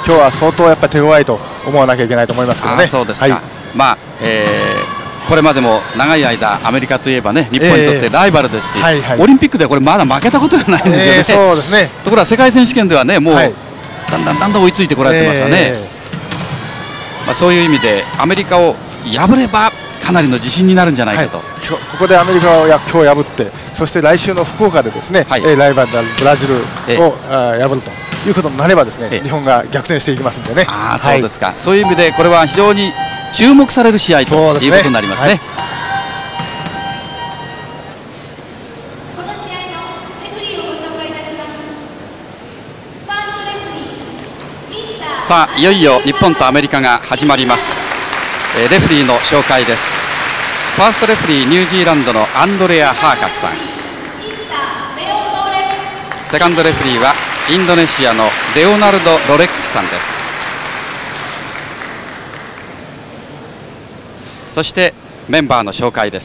今日は相当やっぱり手強いと思わなきゃいけないと思いますけどね。 そうですか。まあこれまでも長い間アメリカといえばね日本にとってライバルですし、オリンピックではこれまだ負けたことがないんですよね。 そうですね。 ところが世界選手権ではねもう、だんだん追いついてこられてますよね。まあそういう意味でアメリカを破ればかなりの自信になるんじゃないかと。 ここでアメリカを今日破って、そして来週の福岡でですね、ライバルであるブラジルを破るということになればですね、日本が逆転していきますんでね。 そうですか。そういう意味でこれは非常に注目される試合ということになりますね。 この試合のレフリーをご紹介いたします。ファーストレフリー、ミスター。 さあいよいよ日本とアメリカが始まります。レフリーの紹介です。ファーストレフリーニュージーランドのアンドレア・ハーカスさん。セカンドレフリーはインドネシアのレオナルド・ロレックスさんです。そしてメンバーの紹介です。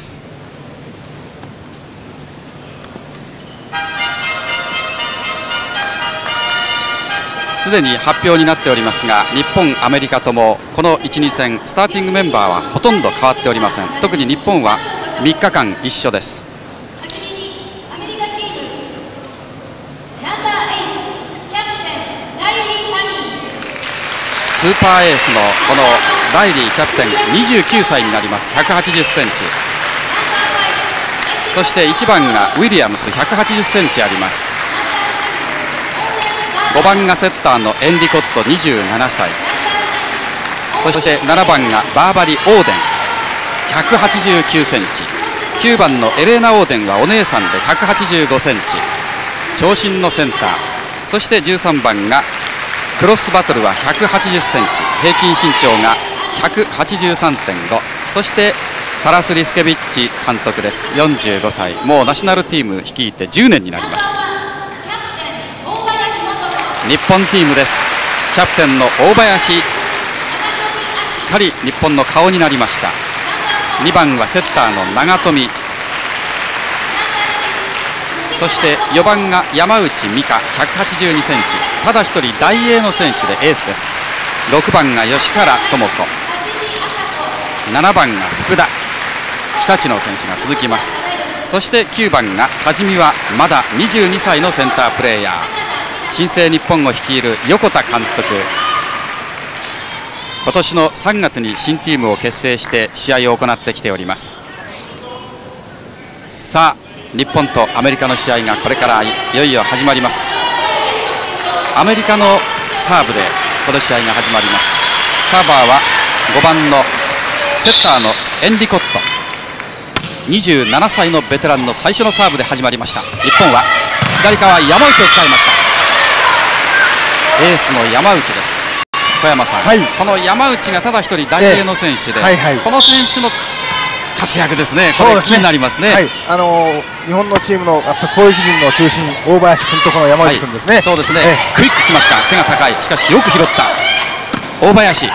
すでに発表になっておりますが、日本、アメリカともこの1、2戦スターティングメンバーはほとんど変わっておりません。特に日本は3日間一緒です。スーパーエースのこのライリーキャプテン29歳になります。180センチ。そして1番がウィリアムス180センチあります。5番がセッターのエンディコット27歳。そして7番がバーバリ・オーデン189センチ。9番のエレーナ・オーデンはお姉さんで185センチ。長身のセンター。そして13番がクロスバトルは180センチ。平均身長が 183.5。そしてタラス・リスケビッチ監督です。45歳。もうナショナルチーム率いて10年になります。日本チームです。キャプテンの大林、すっかり日本の顔になりました。2番はセッターの長富、そして4番が山内美香182センチ。ただ一人大英の選手でエースです。6番が吉原智子、7番が福田、日立の選手が続きます。そして9番が多治見はまだ22歳のセンタープレーヤー、新生日本を率いる横田監督。今年の3月に新チームを結成して試合を行ってきております。さあ日本とアメリカの試合がこれからいよいよ始まります。アメリカのサーブでこの試合が始まります。サーバーは5番のセッターのエンディコット、27歳のベテランの最初のサーブで始まりました。日本は左側山内を使いました。エースの山内です。小山さん、この山内がただ一人大英の選手で、この選手の活躍ですね。これ気になりますね。 日本のチームのやっぱ攻撃陣の中心、大林君とこの山内君ですね。 そうですね。クイックきました。背が高い。しかしよく拾った大林。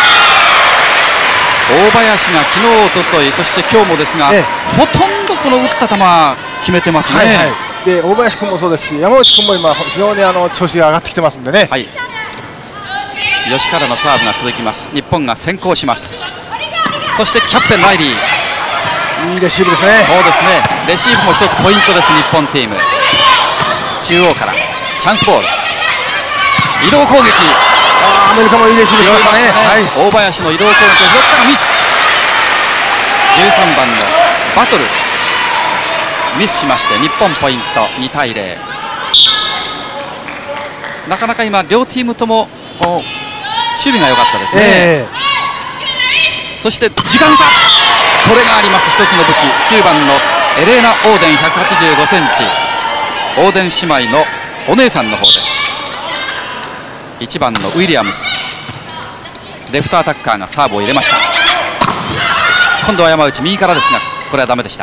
大林が昨日、おととい、そして今日もですが、ほとんどこの打った球決めてますね。 で大林君もそうですし、山内君も今非常に調子が上がってきてますんでね。 吉原のサーブが続きます。日本が先行します。そしてキャプテンライリー、 いいレシーブですね。 そうですね。レシーブも一つポイントです。日本チーム中央からチャンスボール、移動攻撃。 アメリカもいいレシーブしましたね。 大林の移動攻撃を拾ったがミス。13番のバトルミスしまして日本ポイント2対0。なかなか今両チームとも守備が良かったですね。そして時間差、これがあります。一つの武器、9番のエレーナ・オーデン185センチ、オーデン姉妹のお姉さんの方です。1番のウィリアムス、レフトアタッカーがサーブを入れました。今度は山内右からですが、これはダメでした。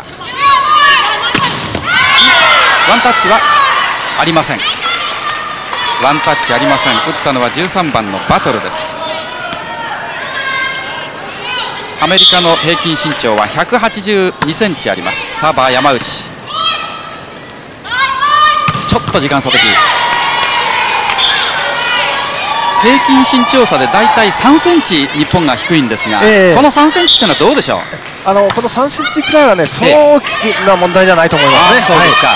ワンタッチはありません。ワンタッチありません。打ったのは13番のバトルです。アメリカの平均身長は182センチあります。サーバー山内、ちょっと時間差的。 平均身長差でだいたい3センチ日本が低いんですが、この3センチってのはどうでしょう。 この3センチくらいはね、そう大きな問題じゃないと思いますね。 そうですか。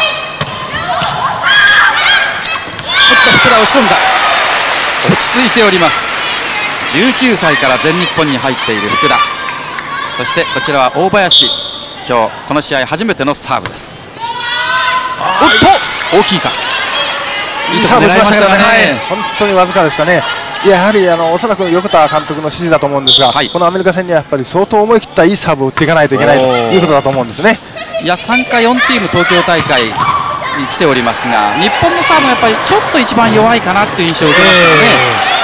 福田押し込んだ。落ち着いております。19歳から全日本に入っている福田、そしてこちらは大林、今日この試合初めてのサーブです。おっと大きいか、 いいサーブ打ちましたからね。本当にわずかでしたね。やはりおそらく横田監督の指示だと思うんですが、このアメリカ戦にはやっぱり相当思い切ったいいサーブを打っていかないといけないということだと思うんですね。 いや、参加4チーム東京大会に来ておりますが、日本のサーブがやっぱりちょっと一番弱いかなという印象を受けますよね。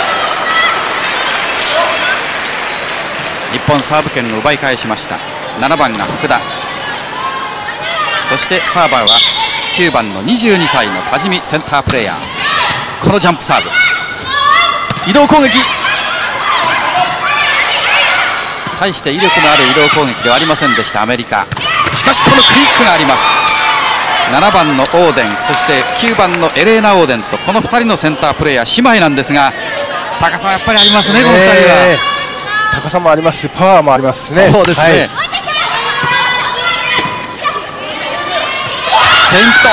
日本サーブ権を奪い返しました。7番が福田、そしてサーバーは9番の22歳の多治見、センタープレーヤー。このジャンプサーブ、移動攻撃、大して威力のある移動攻撃ではありませんでしたアメリカ。しかしこのクイックがあります。7番のオーデン、そして9番のエレーナ・オーデンと、この2人のセンタープレーヤー姉妹なんですが、高さはやっぱりありますね、この2人は。 高さもありますし、パワーもありますしね。 そうですね、はい、フェイント、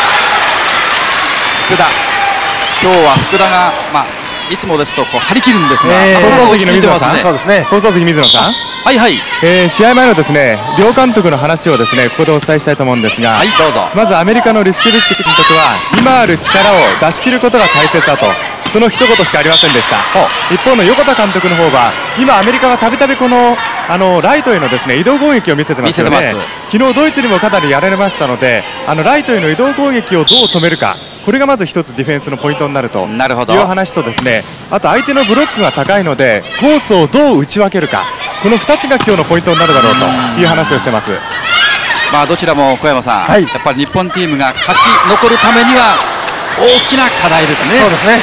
福田、今日は福田が、いつもですとこう張り切るんですが、 放送席の水野さん、 そうですね、 放送席水野さん、 はいはい、 試合前のですね両監督の話をですねここでお伝えしたいと思うんですが、 はい、どうぞ。 まずアメリカのリスケビッチ監督は、今ある力を出し切ることが大切だと、その一言しかありませんでした。一方の横田監督の方は、今アメリカはたびたびこのライトへのですね移動攻撃を見せてますよね。昨日ドイツにもかなりやられましたので、ライトへの移動攻撃をどう止めるか、これがまず一つディフェンスのポイントになるという話とですね、あと相手のブロックが高いのでコースをどう打ち分けるか、この2つが今日のポイントになるだろうという話をしてます。 どちらも小山さん、やっぱり日本チームが勝ち残るためには大きな課題ですね。 そうですね。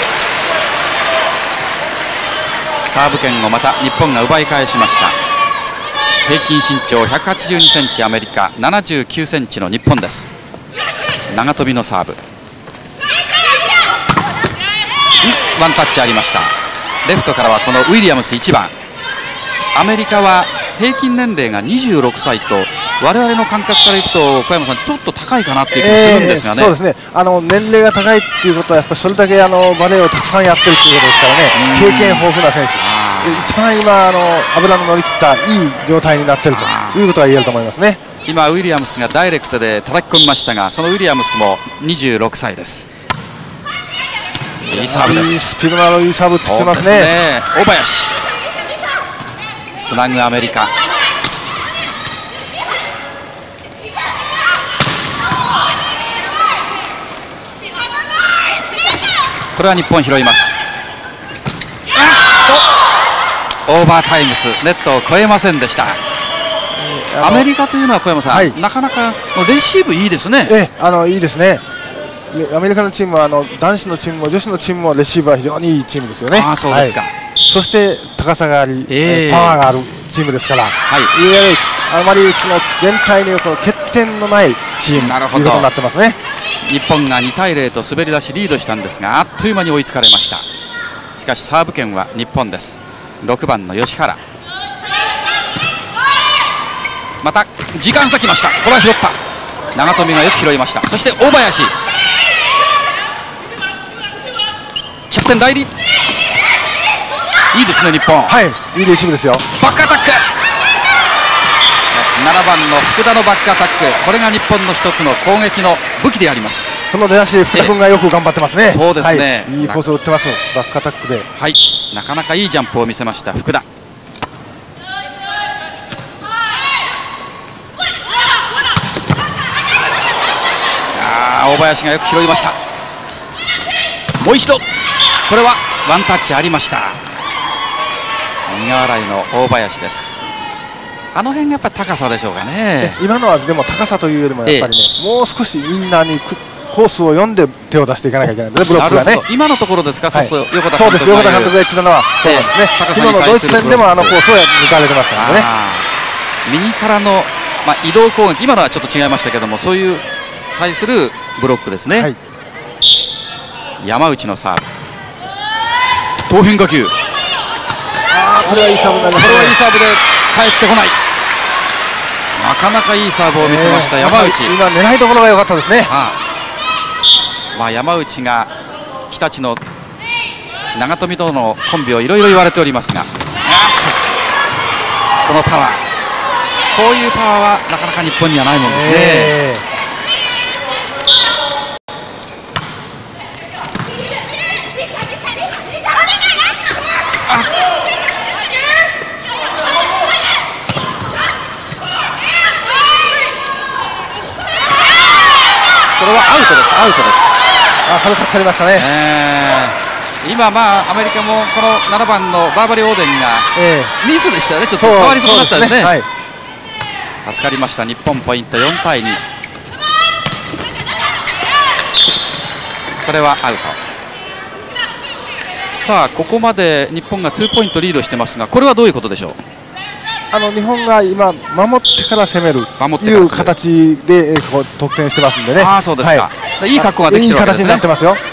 サーブ権をまた日本が奪い返しました。平均身長182センチアメリカ、79センチの日本です。長飛びのサーブ、ワンタッチありました。レフトからはこのウィリアムス1番。アメリカは平均年齢が26歳と、我々の感覚からいくと小山さん、ちょっと高いかなっていう気がするんですがね。 そうですね、年齢が高いっていうことはやっぱりそれだけバレーをたくさんやってるということですからね、経験豊富な選手、一番今油の乗り切ったいい状態になっているということが言えると思いますね。 今ウィリアムスがダイレクトで叩き込みましたが、そのウィリアムスも26歳です。いいサーブです。 いいスピードのあるいいサーブ打ってますね。 大林つなぐアメリカ。これは日本拾います。オーバータイムス、ネットを越えませんでした。アメリカというのは小山さん、なかなかレシーブいいですね。 いいですね。アメリカのチームは男子のチームも女子のチームもレシーブは非常にいいチームですよね。 そうですか。 そして高さがあり、パワーがあるチームですから、いわゆるあまりその全体にこの欠点のないチームということになってますね。 日本が2対0と滑り出しリードしたんですが、あっという間に追いつかれました。しかしサーブ権は日本です。6番の吉原、また時間差きました。これは拾った。長富がよく拾いました。そして大林、キャプテン代理、いいですね日本。 いいレシーブですよ。 バックアタック、7番の福田のバックアタック、これが日本の一つの攻撃の武器であります。 この出だし福田君がよく頑張ってますね。 そうですね、 いいコースを打ってます。バックアタックで、 なかなかいいジャンプを見せました福田。大林がよく拾いました。もう一度、これはワンタッチありました。苦笑いの大林です。あの辺がやっぱり高さでしょうかね。 今のはでも高さというよりもやっぱりね、もう少しみんなにコースを読んで手を出していかなきゃいけないので、ブロックがね。 今のところですか。 そうです。横田監督が言ってたのはそうなんですね。昨日のドイツ戦でもコースを抜かれてましたのでね。 右からの移動攻撃、今のはちょっと違いましたけども、そういう対するブロックですね。山内のサーブ、 好変化球。ここれはいいサーブになりましたね。 れはいいサーブで返ってこない。なかなかいいサーブを見せました山内。 今狙いどころが良かったですね。 まあ山内が日立の長富とのコンビをいろいろ言われておりますが、このパワー、こういうパワーはなかなか日本にはないもんですね。これはアウトです。アウトです。 これ助かりましたね。 今アメリカもこの7番のバーバリー・オーデンがミスでしたよね。ちょっと触りそうになったんですね。助かりました。日本ポイント4対2。これはアウト。さあここまで日本が2ポイントリードしてますが、これはどういうことでしょう。 日本が今守ってから攻めるという形で得点してますんでね。 そうですか。いい格好ができてるわけですね。 いい形になってますよ。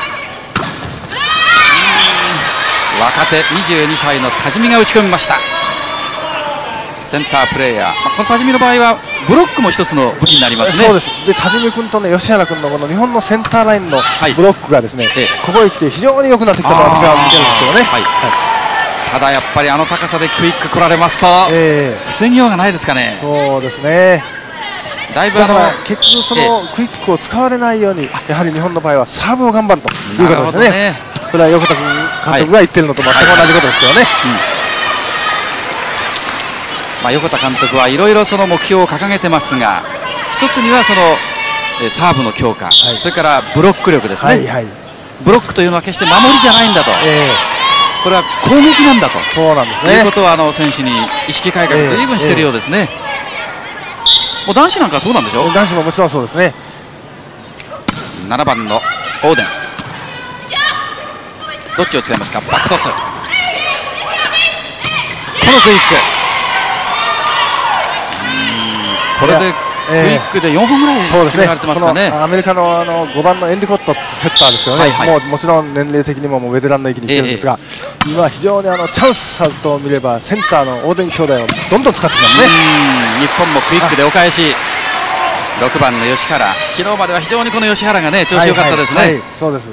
若手22歳の多治見が打ち込みました。センタープレーヤー、この多治見の場合はブロックも一つの武器になりますね。 そうです。で多治見君とね吉原君のこの日本のセンターラインのブロックがですね、ここへ来て非常に良くなってきたと私は見てるんですけどね。ただやっぱり高さでクイック来られますと防ぎようがないですかね。そうですね。 だいぶだから結局そのクイックを使われないようにやはり日本の場合はサーブを頑張るということですね。それは横田君監督が言ってるのと全く同じことですけどね。 横田監督はいろいろその目標を掲げてますが、一つにはそのサーブの強化、それからブロック力ですね。ブロックというのは決して守りじゃないんだと、これは攻撃なんだと、 そうなんですね。 いうことは選手に意識改革ずいぶんしているようですね。もう男子なんかそうなんでしょ。 男子ももちろんそうですね。 7番のオーデン、どっちを使いますか。バックトス、このクイック、これでクイックで4本ぐらい決められてますかね。 アメリカの5番のエンディコットセッターですけどね、もちろん年齢的にもベテランの域に来てるんですが、今非常にチャンスと見ればセンターのオーデン兄弟をどんどん使ってきますね。 日本もクイックでお返し。6番の吉原、昨日までは非常にこの吉原がね調子良かったですね。 そうです。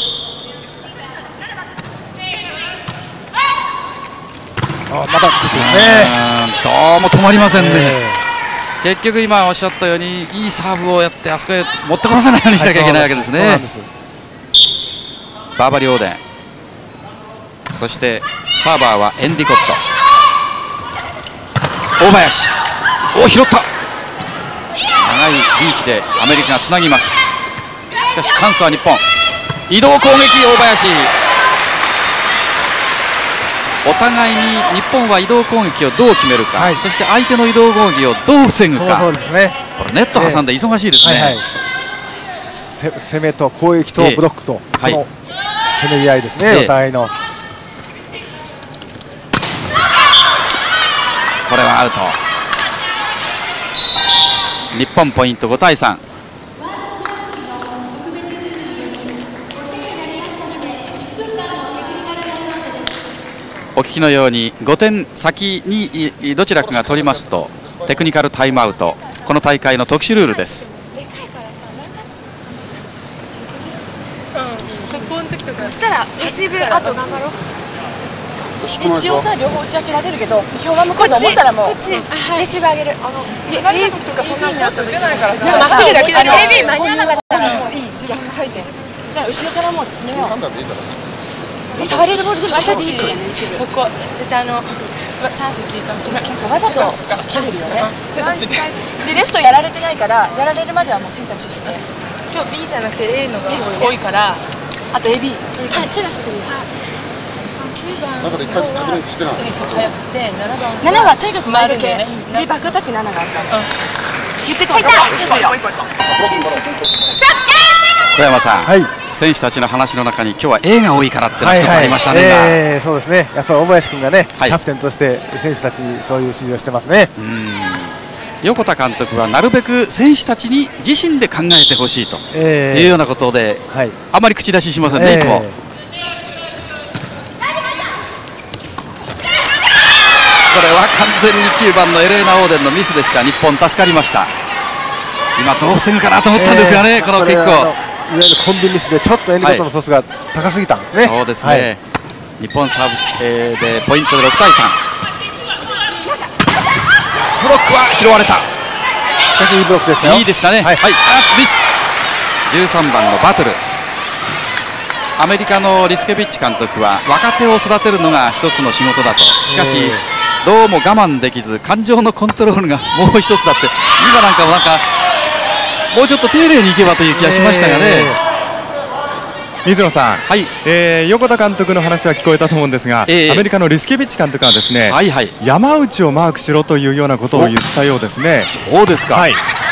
またですね。 どうも止まりませんね。結局今おっしゃったようにいいサーブをやってあそこへ持ってこさせないようにしなきゃいけないわけですね。バーバリー・オーデン、そしてサーバーはエンディコット、大林、拾った。長いリーチでアメリカがつなぎます。しかしチャンスは日本。移動攻撃、大林。お互いに日本は移動攻撃をどう決めるか、そして相手の移動攻撃をどう防ぐか。 そうですね。 これネット挟んで忙しいですね。 攻めと攻撃とブロックと、このせめぎ合いですね、お互いの。 これはアウト。日本ポイント5対3。お聞きのように5点先にどちらかが取りますとテクニカルタイムアウト、この大会の特殊ルールです。 そこの時とかしたらレシーブあと頑張ろう。一応さ両方打ち明けられるけど票が向こうと思ったらもうこっちレシーブあげる。AB とかそんなコース出ないからさ、まっすぐだけだよ。AB 間に合わなかったらもういい自分が入って後ろからもう詰めよう。触れるボールでもタッチそこ絶対チャンスに切り替えする。わざと切るよね。でレフトやられてないからやられるまではもうセンター中心で。今日 B じゃなくて A のが多いから、あと AB 手出していい。 なんかで一回確認してない。 そう早くて7はとにかく回るけでバックアタック7があるから。言ってくれた。 小山さん、選手たちの話の中に今日は A が多いからってのが一つありましたね。 そうですね。やっぱり大林君がね、キャプテンとして選手たちにそういう指示をしてますね。 横田監督はなるべく選手たちに自身で考えてほしいというようなことで、あまり口出ししませんね、いつも。 は完全に9番のエレーナ・オーデンのミスでした。日本助かりました。今どう防ぐかなと思ったんですがね、このキックを。 いわゆるコンビミスでちょっとエンディコットのトスが高すぎたんですね。 そうですね、日本サーブ、でポイントで6対3。ブロックは拾われた。 しかしいいブロックでしたよ。 いいでしたね。はい、ミス。13番のバトル。アメリカのリスケビッチ監督は若手を育てるのが一つの仕事だと。しかし、どうも我慢できず感情のコントロールがもう一つだって。今なんかももうちょっと丁寧にいけばという気がしましたがね。 水野さん、 はい、 横田監督の話は聞こえたと思うんですが、アメリカのリスケビッチ監督はですね、山内をマークしろというようなことを言ったようですね。 そうですか。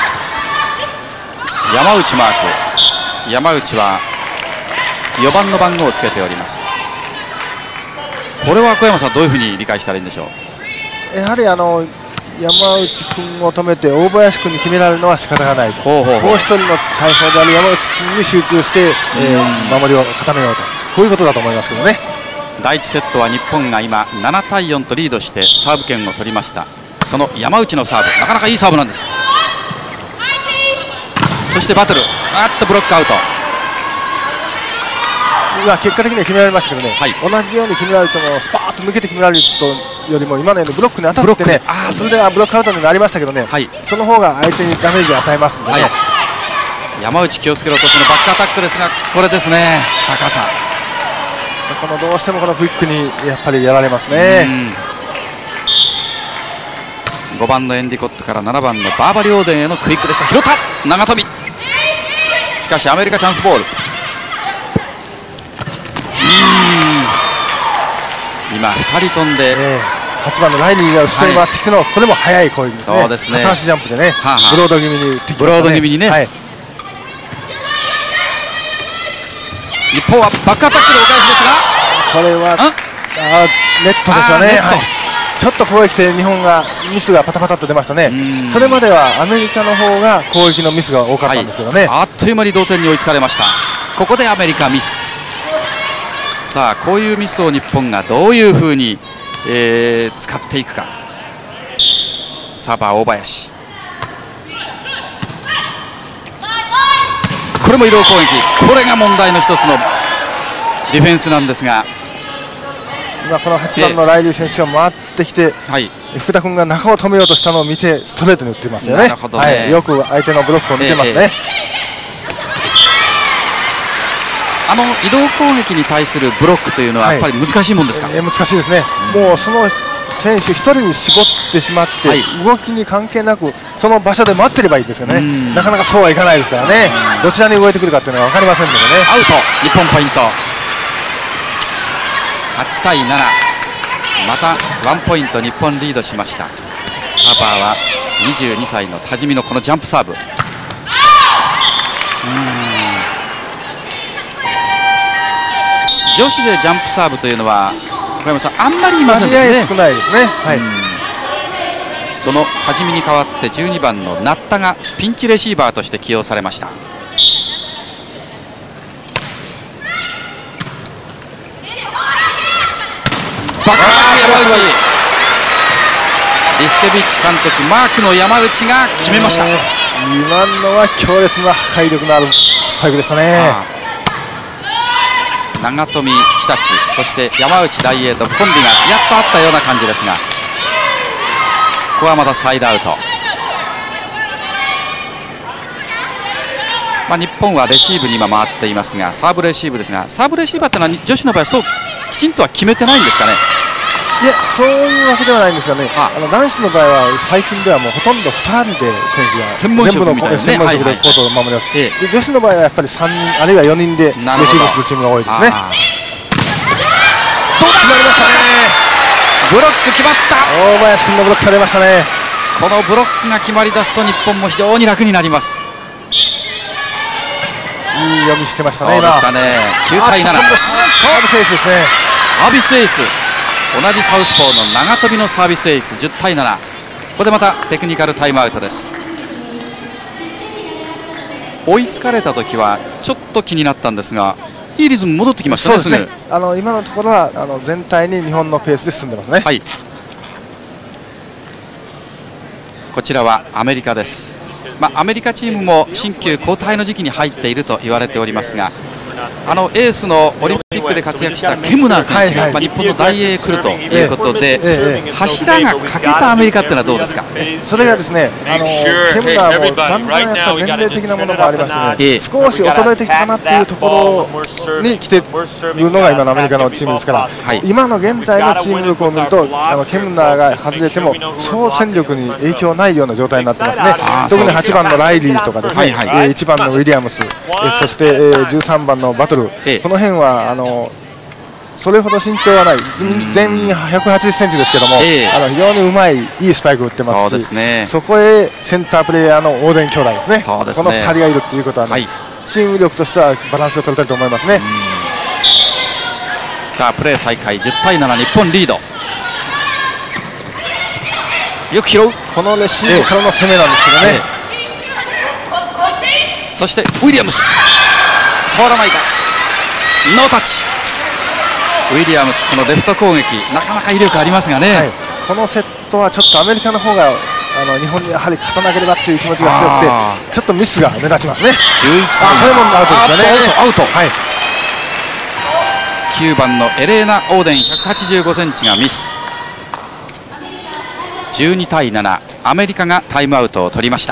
山内マーク。山内は4番の番号をつけております。これは小山さん、どういうふうに理解したらいいんでしょう。 やはり山内君を止めて大林君に決められるのは仕方がないと。もう一人の対象である山内君に集中して、守りを固めようと、こういうことだと思いますけどね。 第1セットは日本が今7対4とリードしてサーブ権を取りました。その山内のサーブ、なかなかいいサーブなんです。そしてバトル、ブロックアウト。 結果的には決められましたけどね、同じように決められるとスパーッと抜けて決められるとよりも今のようにブロックに当たってね、それではブロックアウトになりましたけどね、その方が相手にダメージを与えますのでね。 山内気をつけろと、そのバックアタックですが、これですね、高さ。 どうしてもこのクイックにやっぱりやられますね。 5番のエンディコットから7番のバーバリオーデンへのクイックでした。拾った長富。しかしアメリカチャンスボール。今2人飛んで、 8番のライリーが後ろに回ってきての、これも速い攻撃ですね。 そうですね、 片足ジャンプでね、ブロード気味に打ってきましたね。 ブロード気味にね、日本はバックアタックでお返しですが、 これはネットですよね。ちょっと攻撃で日本がミスがパタパタと出ましたね。それまではアメリカの方が攻撃のミスが多かったんですけどね、 あっという間に同点に追いつかれました。ここでアメリカミス。さあ、こういうミスを日本がどういうふうに、使っていくか。サーバー大林、これも移動攻撃。これが問題の一つのディフェンスなんですが、 今この8番のライリー選手が回ってきて、福田君が中を止めようとしたのを見てストレートに打っていますよね。よく相手のブロックを見てますね。 移動攻撃に対するブロックというのはやっぱり難しいもんですか。 難しいですね。もうその選手1人に絞ってしまって、動きに関係なくその場所で待ってればいいですよね。なかなかそうはいかないですからね。どちらに動いてくるかっていうのは分かりませんのでね。 アウト、日本ポイント。8対7、また1ポイント日本リードしました。サーバーは22歳の多治見のこのジャンプサーブ。女子でジャンプサーブというのは小山さん、あんまりいませんですね。 少ないですね。 その多治見に代わって12番のナッタがピンチレシーバーとして起用されました。バックアタック山内、リスケビッチ監督マークの山内が決めました。 今のは強烈な破壊力のあるスパイクでしたね。 長富、日立、そして山内大栄とコンビがやっとあったような感じですが、ここはまたサイドアウト。日本はレシーブに今回っていますが、サーブレシーブですが、サーブレシーバーというのは女子の場合そうきちんとは決めてないんですかね。 いや、そういうわけではないんですがね、男子の場合は最近ではもうほとんど2人で選手が専門職みたいなね、 専門職でコートを守ります。で女子の場合はやっぱり3人あるいは4人でレシーブするチームが多いですね。 決まりましたね。ブロック決まった。 大林君のブロックされましたね。 このブロックが決まり出すと日本も非常に楽になります。 いい読みしてましたね。 そうでしたね。9対7。サービスエースですね。 サービスエース。同じサウスポーの長飛びのサービスエース。10対7。ここでまたテクニカルタイムアウトです。追いつかれた時はちょっと気になったんですが、いいリズム戻ってきましたね。 今のところは全体に日本のペースで進んでますね。 こちらはアメリカです。アメリカチームも新旧交代の時期に入っていると言われておりますが、エースのオリンピックで活躍したケムナー選手が、日本の大英へ来るということで、柱が欠けたアメリカっていうのはどうですか。 それがですね、ケムナーもだんだんやっぱ年齢的なものもありましてね、少し衰えてきたかなっていうところに来ているのが今のアメリカのチームですから、今の現在のチーム力を見るとケムナーが外れても総戦力に影響ないような状態になってますね。特に8番のライリーとかですね、1番のウィリアムス、そして13番のバトル、この辺はそれほど身長はない、全員180センチですけども、非常にうまい、いいスパイクを打ってますし、そこへセンタープレーヤーのオーデン兄弟ですね、この2人がいるということは、チーム力としてはバランスが取れたいと思いますね。 さあプレー再開、10対7、日本リード。よく拾う、 このレシーブからの攻めなんですけどね。 そしてウィリアムス、触らないか、ノータッチ。ウィリアムス、このレフト攻撃なかなか威力ありますがね、 このセットはちょっとアメリカの方が日本にやはり勝たなければという気持ちが強くて、ちょっとミスが目立ちますね。 11対これもアウトですよね。 アウト。9番のエレーナ・オーデン、185センチがミス。12対7、アメリカがタイムアウトを取りました。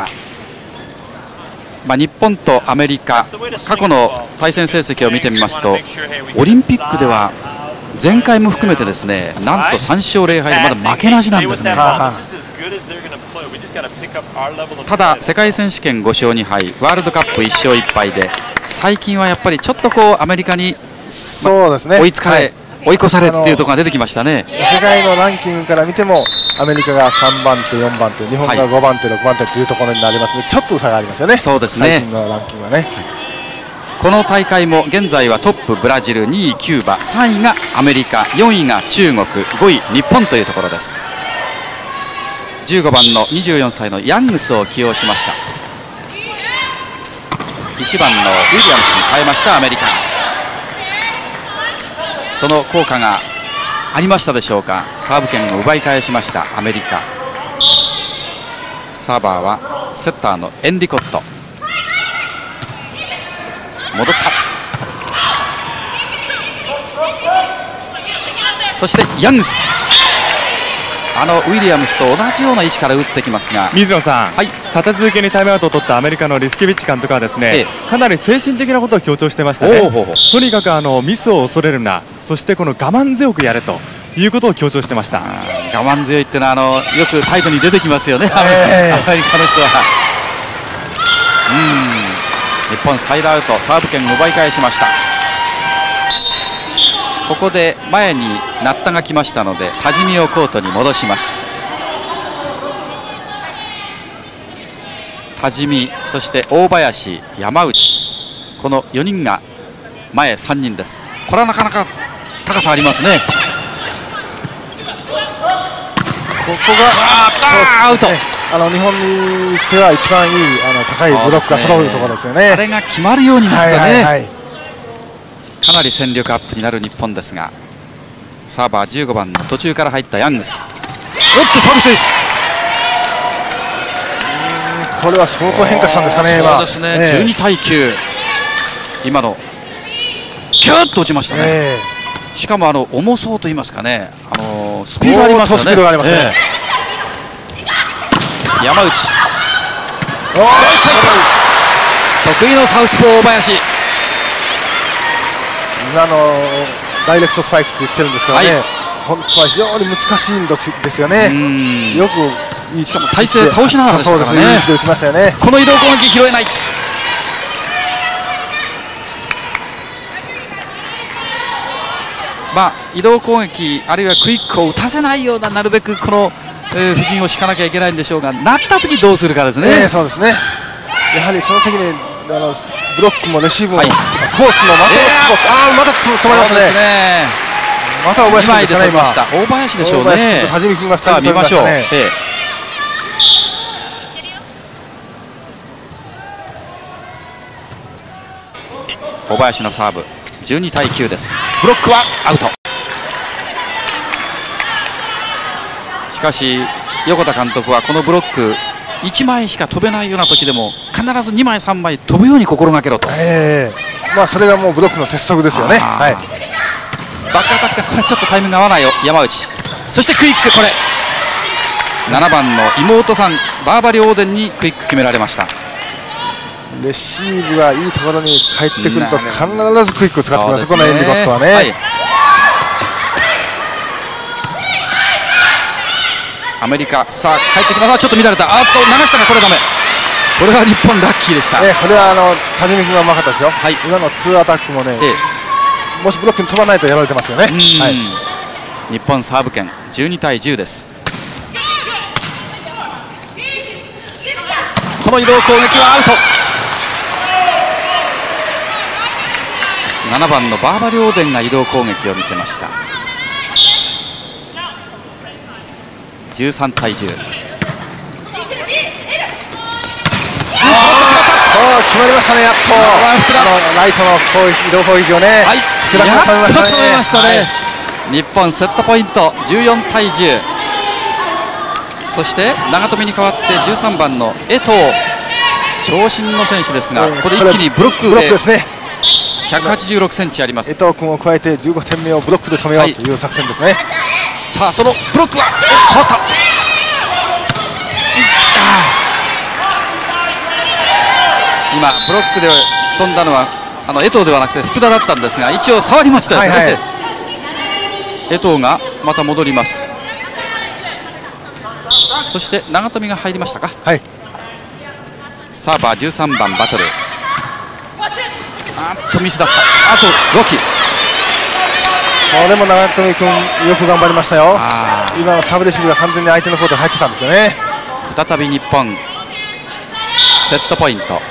日本とアメリカ、過去の対戦成績を見てみますと、オリンピックでは前回も含めてですね、なんと3勝0敗でまだ負けなしなんですね。ただ世界選手権5勝2敗、ワールドカップ1勝1敗で、最近はやっぱりちょっとアメリカに追いつかれ、追い越されっていうところが出てきましたね。 世界のランキングから見てもアメリカが3番手、4番手、日本が5番手、6番手というところになりますので、ちょっと差がありますよね。 そうですね。 最近のランキングはね。 この大会も現在はトップブラジル、2位キューバ、3位がアメリカ、4位が中国、5位日本というところです。15番の24歳のヤングスを起用しました。1番のウィリアムスに変えましたアメリカ。その効果がありましたでしょうか。サーブ権を奪い返しましたアメリカ。サーバーはセッターのエンディコット。戻った。そしてヤングス、ウィリアムスと同じような位置から打ってきますが、 水野さん、立て続けにタイムアウトを取ったアメリカのリスケビッチ監督はですね、かなり精神的なことを強調してましたね。とにかくミスを恐れるな、そしてこの我慢強くやれということを強調してました。 我慢強いっていうのはよく態度に出てきますよね、アメリカの人は。日本サイドアウト、サーブ権を奪い返しました。ここで前にナッタが来ましたので、多治見をコートに戻します。多治見、そして大林、山内、この4人が前3人です。これはなかなか高さありますね。 ここがアウト。 日本にしては一番いい高いブロックが揃うところですよね。 あれが決まるようになったね。かなり戦力アップになる日本ですが、サーバー15番の途中から入ったヤングス、サービスです。 これは相当変化したんですかね。 そうですね、12対9、今のキューッと落ちましたね。しかも重そうと言いますかね、スピードありますよね。 スピードがありますね。 山内、得意のサウスポー大林。 ダイレクトスパイクって言ってるんですけどね、本当は非常に難しいんですよね。よくいい、しかも体勢倒しながらでしたからね。 いい位置で打ちましたよね。 この移動攻撃拾えない。移動攻撃あるいはクイックを打たせないような、なるべくこの布陣を敷かなきゃいけないんでしょうが、なった時どうするかですね。 そうですね。やはりその時にブロックもレシーブも、コースのまた止まりますね。また大林君ですね。今大林でしょうね。 多治見君がさあ見ましょう。大林のサーブ、12対9です。ブロックはアウト。しかし横田監督はこのブロック 1枚しか飛べないような時でも必ず2枚3枚飛ぶように心がけろと、 まあそれがもうブロックの鉄則ですよね。はい、 バックアタック、これちょっとタイミング合わないよ山内。そしてクイック、これ7番の妹さんバーバリ・オーデンにクイック決められました。 レシーブがいいところに返ってくると必ずクイックを使ってきます、このエンディコットはね。はい、 アメリカ、さあ帰ってきます。ちょっと乱れた。流したがこれダメ。これは日本ラッキーでした。 これは田島君がうまかったですよ。はい、今の2アタックもね、もしブロックに飛ばないとやられてますよね。はい、 日本サーブ権12対10です。この移動攻撃はアウト。7番のバーバリ・オーデンが移動攻撃を見せました。13対10。 決まりましたね、やっとライトの移動攻撃をね、 やっと止めましたね。日本セットポイント14対10。そして長富に代わって13番の江藤、長身の選手ですが、ここで一気にブロックですね。 186センチあります。 江藤君を加えて15点目をブロックで止めようという作戦ですね。 さあそのブロックは変わった。今ブロックで飛んだのは江藤ではなくて福田だったんですが、一応触りましたよね。江藤がまた戻ります。そして長富が入りましたか。はい、サーバー13番バトル、ミスだった。あと5機。 これも長富君よく頑張りましたよ。今のサーブレシーブが完全に相手のコートに入ってたんですよね。 再び日本セットポイント。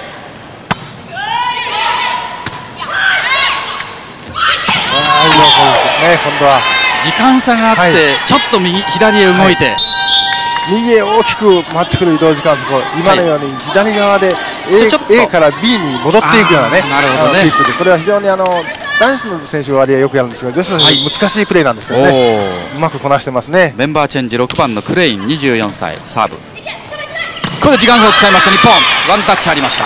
いいですね。今度は時間差があって、ちょっと左へ動いて、 右へ大きく回ってくる移動時間差を今のように左側で A から B に戻っていくようなね、キックで、これは非常に男子の選手は割合よくやるんですが、女子の選手難しいプレーなんですけどね、うまくこなしてますね。 メンバーチェンジ6番のクレイン24歳サーブ。これ時間差を使いました日本。ワンタッチありました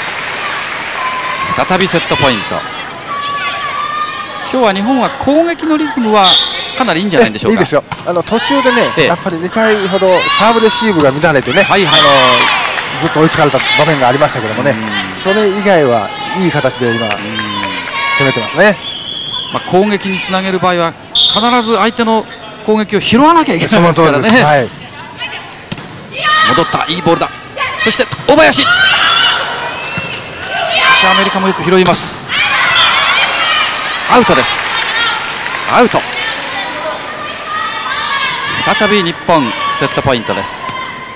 。再びセットポイント。今日は日本は攻撃のリズムはかなりいいんじゃないでしょうか。 いいですよ。途中でね、やっぱり2回ほどサーブレシーブが乱れてね、ずっと追いつかれた場面がありましたけどもね、それ以外はいい形で今攻めてますね。 攻撃につなげる場合は必ず相手の攻撃を拾わなきゃいけないですからね。戻った、いいボールだ。そして大林、しかしアメリカもよく拾います。アウトです。アウト。再び日本セットポイントです。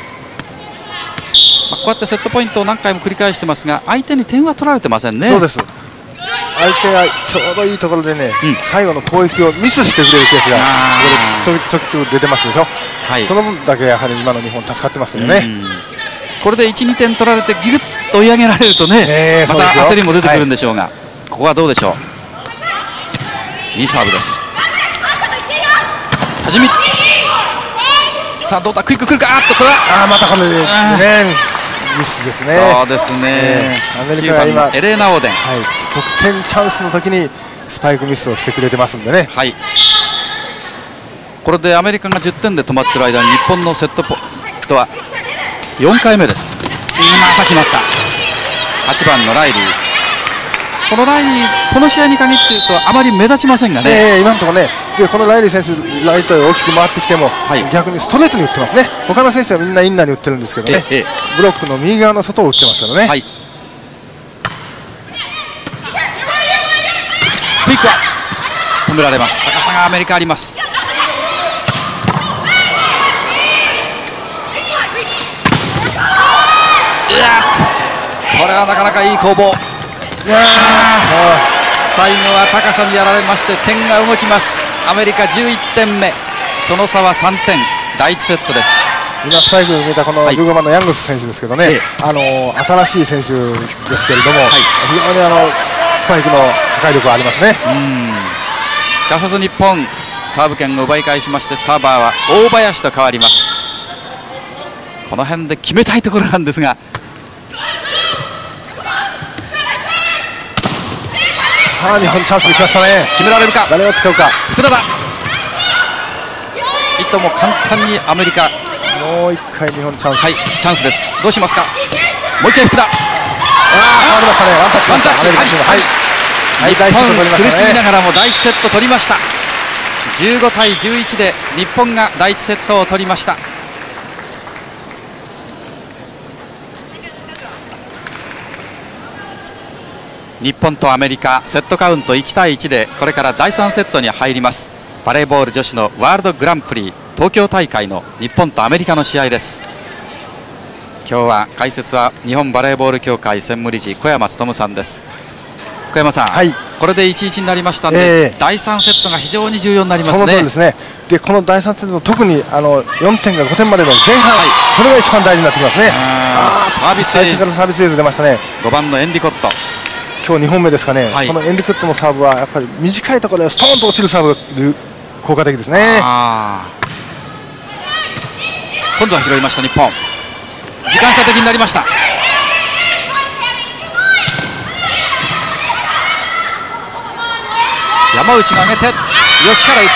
こうやってセットポイントを何回も繰り返してますが、相手に点は取られてませんね。 そうです。相手がちょうどいいところでね、最後の攻撃をミスしてくれるケースがちょっと出てますでしょ。その分だけやはり今の日本助かってますけどね。 これで1、2点取られてギュッと追い上げられるとね、また焦りも出てくるんでしょうが、ここはどうでしょう。いいサーブです。はじみ。さあどうだ、クイックくるか。これはまたこれねミスですね。 そうですね。 アメリカが今エレーナ・オーデン、 得点チャンスの時にスパイクミスをしてくれてますんでね。 これでアメリカが10点で止まっている間に日本のセットポイントは4回目です。また決まった。8番のライリー。このライリー、この試合に限って言うとあまり目立ちませんがね。 今のところね、でこのライリー選手、ライトへ大きく回ってきても、逆にストレートに打ってますね。他の選手はみんなインナーに打ってるんですけどね、ブロックの右側の外を打ってますからね。 クイックは止められます。高さがアメリカあります。これはなかなかいい攻防。最後は高さにやられまして点が動きます。アメリカ11点目、その差は3点。第1セットです。 今スパイクを決めたこの15番のヤングス選手ですけどね、新しい選手ですけれども、非常にスパイクの破壊力がありますね。 すかさず日本サーブ権を奪い返しまして、サーバーは大林と変わります。 この辺で決めたいところなんですが、 さあ日本チャンスできましたね。 決められるか。 誰を使うか。 福田だ。いとも簡単にアメリカ。 もう一回日本チャンス。 はい、チャンスです。どうしますか。もう一回福田。 触りましたね。ワンタッチしました。 ワンタッチ。 はい。はい、第一セット取りましたね。 苦しみながらも第1セット取りました。15対11で日本が第1セットを取りました。日本とアメリカセットカウント1対1でこれから第3セットに入ります。バレーボール女子のワールドグランプリ東京大会の日本とアメリカの試合です。今日は解説は日本バレーボール協会専務理事小山勉さんです。小山さん、はい、これで 1-1 になりましたので、第3セットが非常に重要になりますね。 その通りですね。でこの第3セット特に4点が5点までの前半、これが一番大事になってきますね。 サービスエース、 最初からサービスエース出ましたね。 5番のエンディコット、 今日2本目ですかね。このエンディコットのサーブはやっぱり短いところでストーンと落ちるサーブが効果的ですね。 今度は拾いました日本。時間差的になりました。山内が上げて吉原打った。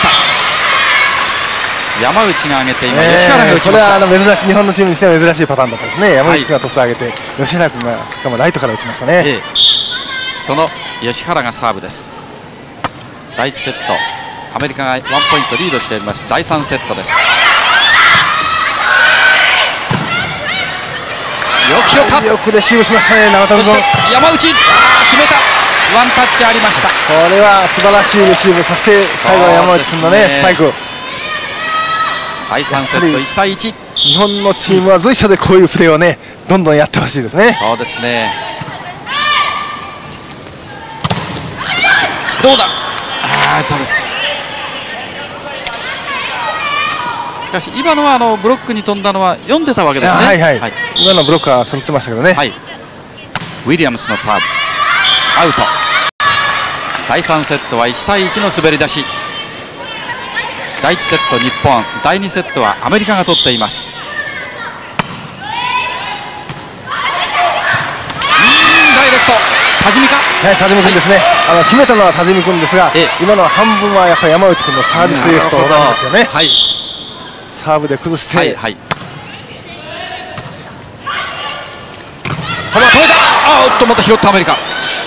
山内が上げて今吉原が打ちました。 これは珍しい、日本のチームにしては珍しいパターンだったですね。山内君がトス上げて、吉原君がしかもライトから打ちましたね。 その吉原がサーブです。第1セットアメリカが1ポイントリードしております。第3セットです。よく拾った。 よくレシーブしましたね、長友君。 そして山内、決めた。ワンタッチありました。 これは素晴らしいレシーブ。そして最後は山内君のねスパイク。 第3セット1対1。 日本のチームは随所でこういうプレーをねどんどんやってほしいですね。 そうですね。どうだ。そうです。しかし今のはブロックに飛んだのは読んでたわけですね。 はいはい、今のブロックはそれてましたけどね。 はい、ウィリアムスのサーブアウト。第3セットは1対1の滑り出し。第1セット日本、第2セットはアメリカが取っています。ダイレクト田島か。 はい、田島君ですね。決めたのは田島君ですが、今の半分はやっぱり山内君のサービスエースと同じですよね。 はい、 サーブで崩して、 はいはい、止めた。また拾ったアメリカ。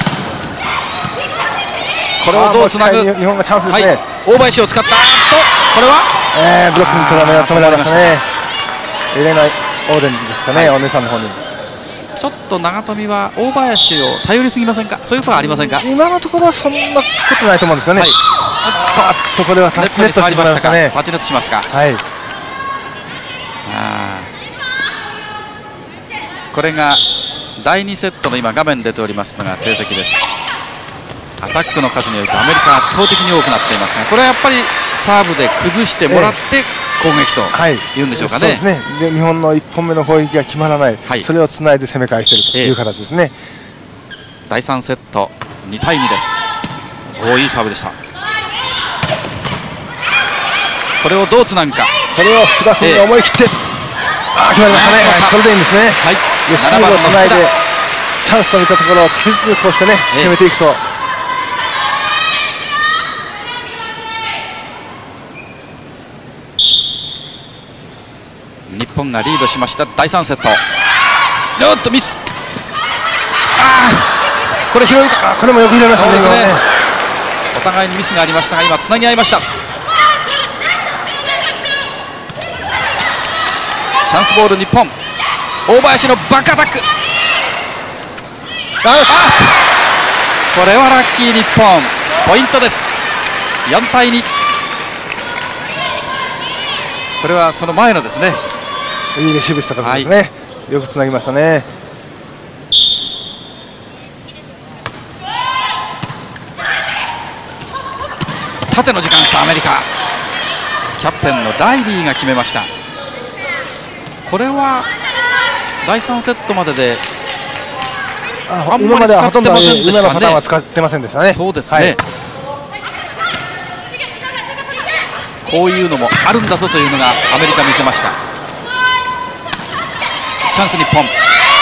これをどうつなぐ。 日本がチャンスですね。 大林を使った。これはブロックに止められましたね。エレナ・オーデンですかね、お姉さんの方に。 ちょっと長友は大林を頼りすぎませんか。そういうことはありませんか。 今のところはそんなことないと思うんですよね。これはタッチネットしてしまいましたね。 タッチネットしますか。 はい。 これが第2セットの今画面出ておりますのが成績です。アタックの数によるとアメリカが圧倒的に多くなっていますが、これはやっぱりサーブで崩してもらって攻撃というんでしょうかね。 そうですね。で日本の1本目の攻撃が決まらない、それをつないで攻め返しているという形ですね。 第3セット2対2です。いいサーブでした。これをどうつなぐか。 これを福田君が思い切って、決まりましたね。これでいいんですね。レシーブをつないでチャンスと見たところを決してこうしてね攻めていくと。 日本がリードしました第3セット。ミス。これ拾うか。 これもよく拾いましたね。 お互いにミスがありましたが今つなぎ合いました。チャンスボール日本。大林のバックアタック。これはラッキー日本。ポイントです。4対2。これはその前のですね。 いいレシーブしたところですね。よくつなぎましたね。 縦の時間差アメリカ。キャプテンのライリーが決めました。これは第3セットまでで今まではほとんど今のパターンは使ってませんでしたね。 そうですね。こういうのもあるんだぞというのがアメリカ見せました。 チャンス日本。 長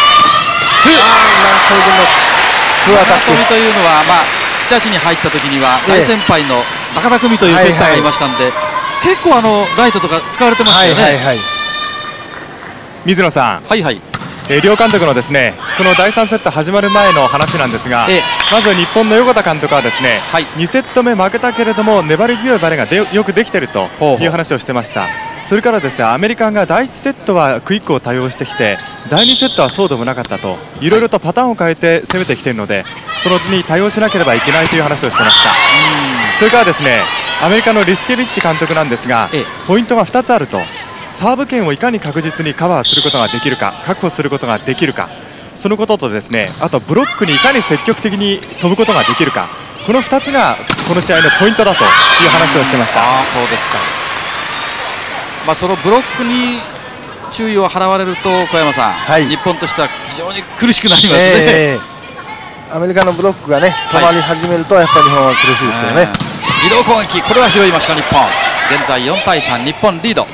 友君のツーアタック。 長友というのは、日立に入った時には大先輩の中田久美というセッターがいましたんで、結構ライトとか使われてましたよね。 水野さん、 はいはい、 両監督のですね、この第3セット始まる前の話なんですが、まず日本の横田監督はですね、2セット目負けたけれども粘り強いバレーがよくできているという話をしてました。それからですね、アメリカが第1セットはクイックを多用してきて、第2セットはそうでもなかったと、いろいろとパターンを変えて攻めてきているので、それに対応しなければいけないという話をしてました。それからですね、アメリカのリスケビッチ監督なんですが、ポイントが2つあると。サーブ権をいかに確実にカバーすることができるか、確保することができるか、そのこととですね、あとブロックにいかに積極的に飛ぶことができるか、この2つがこの試合のポイントだという話をしてました。 そうですか。そのブロックに注意を払われると小山さん、日本としては非常に苦しくなりますね。 アメリカのブロックがね止まり始めるとやっぱり日本は苦しいですけどね。 移動攻撃、これは拾いました日本。現在4対3、日本リード。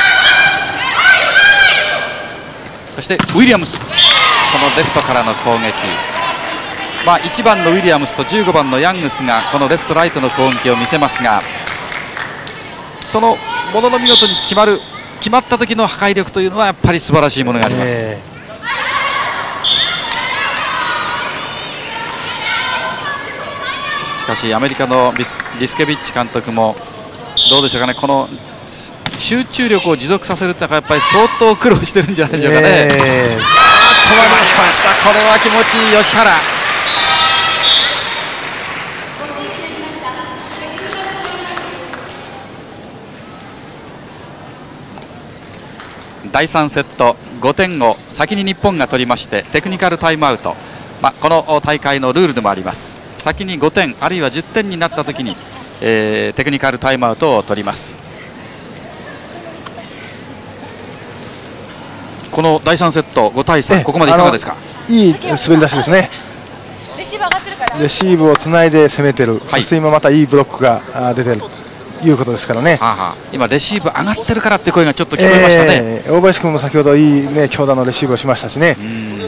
そしてウィリアムス、このレフトからの攻撃、1番のウィリアムスと15番のヤングスがこのレフトライトの攻撃を見せますが、そのものの見事に決まった時の破壊力というのはやっぱり素晴らしいものがあります。しかしアメリカのリスケビッチ監督もどうでしょうかね、この集中力を持続させるってのはやっぱり相当苦労してるんじゃないでしょうかね。止まりました。これは気持ちいい吉原。第3セット5点を先に日本が取りましてテクニカルタイムアウト、この大会のルールでもあります。先に5点あるいは10点になった時に、テクニカルタイムアウトを取ります。この第3セット5対3、ここまでいかがですか。 いい滑り出しですね。レシーブ上がってるからレシーブをつないで攻めてる、そして今またいいブロックが出てるということですからね。 今レシーブ上がってるからって声がちょっと聞こえましたね。 大林君も先ほどいいね強打のレシーブをしましたしね。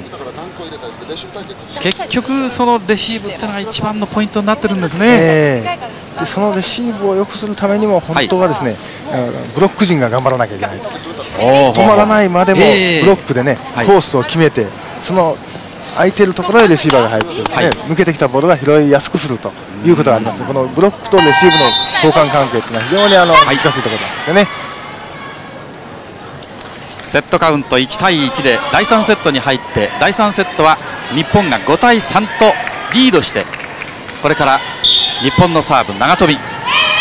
結局そのレシーブっていうのが一番のポイントになってるんですね。 でそのレシーブを良くするためにも本当はですね、ブロック陣が頑張らなきゃいけないと。止まらないまでもブロックでね、コースを決めて、その空いてるところへレシーバーが入ってですね、抜けてきたボールが拾いやすくするということがあります。このブロックとレシーブの相関関係というのは非常に難しいところなんですよね。 セットカウント1対1で第3セットに入って、第3セットは日本が5対3とリードして、これから日本のサーブ長飛び。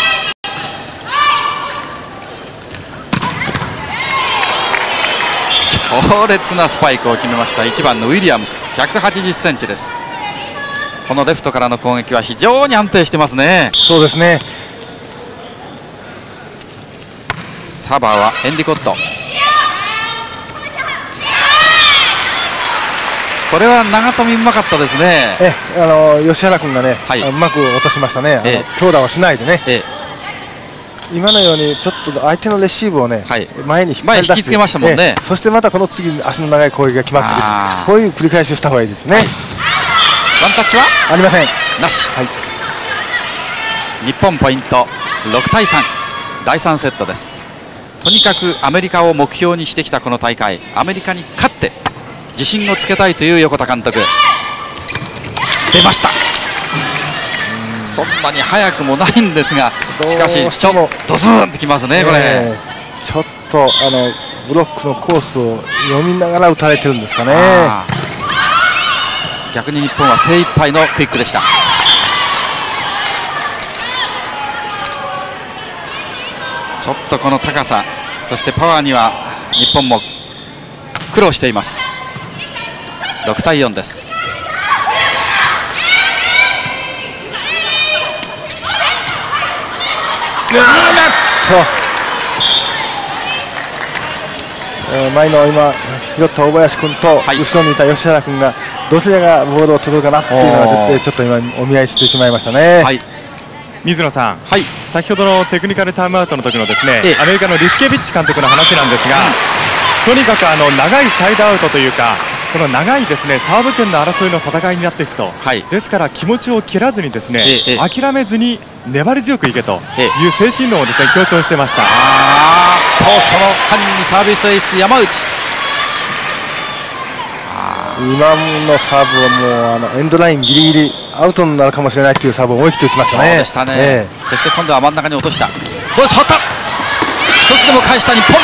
強烈なスパイクを決めました1番のウィリアムス、180センチです。このレフトからの攻撃は非常に安定してますね。 そうですね。 サーバーはエンディコット。これは長富うまかったですね。 吉原君がね、うまく落としましたね。強打をしないでね。今のようにちょっと相手のレシーブをね、前に引っ引きつけましたもんね。 そしてまたこの次足の長い攻撃が決まってくる、こういう繰り返しをした方がいいですね。ワンタッチはありません。 なし。日本ポイント6対3、第3セットです。とにかくアメリカを目標にしてきたこの大会、アメリカに勝って自信をつけたいという横田監督。出ました。そんなに早くもないんですが、しかしちょっとドスンってきますね。これちょっとブロックのコースを読みながら打たれてるんですかね。 逆に日本は精一杯のクイックでした。ちょっとこの高さ、そしてパワーには日本も苦労しています。6対4です。 前の今拾った大林君と後ろにいた吉原君がどちらがボールを取るかなっていうのがちょっと今お見合いしてしまいましたね。 水野さん、先ほどのテクニカルタイムアウトの時のですね、アメリカのリスケビッチ監督の話なんですが、 とにかく長いサイドアウトというか、この長いですねサーブ権の争いの戦いになっていくと、 はい、 ですから気持ちを切らずにですね、諦めずに粘り強くいけという精神論をですね強調してました。 その間にサービスエース山内。 今のサーブはもうエンドラインギリギリアウトになるかもしれないというサーブを思い切って打ちましたね。 そうでしたね、そして今度は真ん中に落とした。どうです、張った、一つでも返した日本。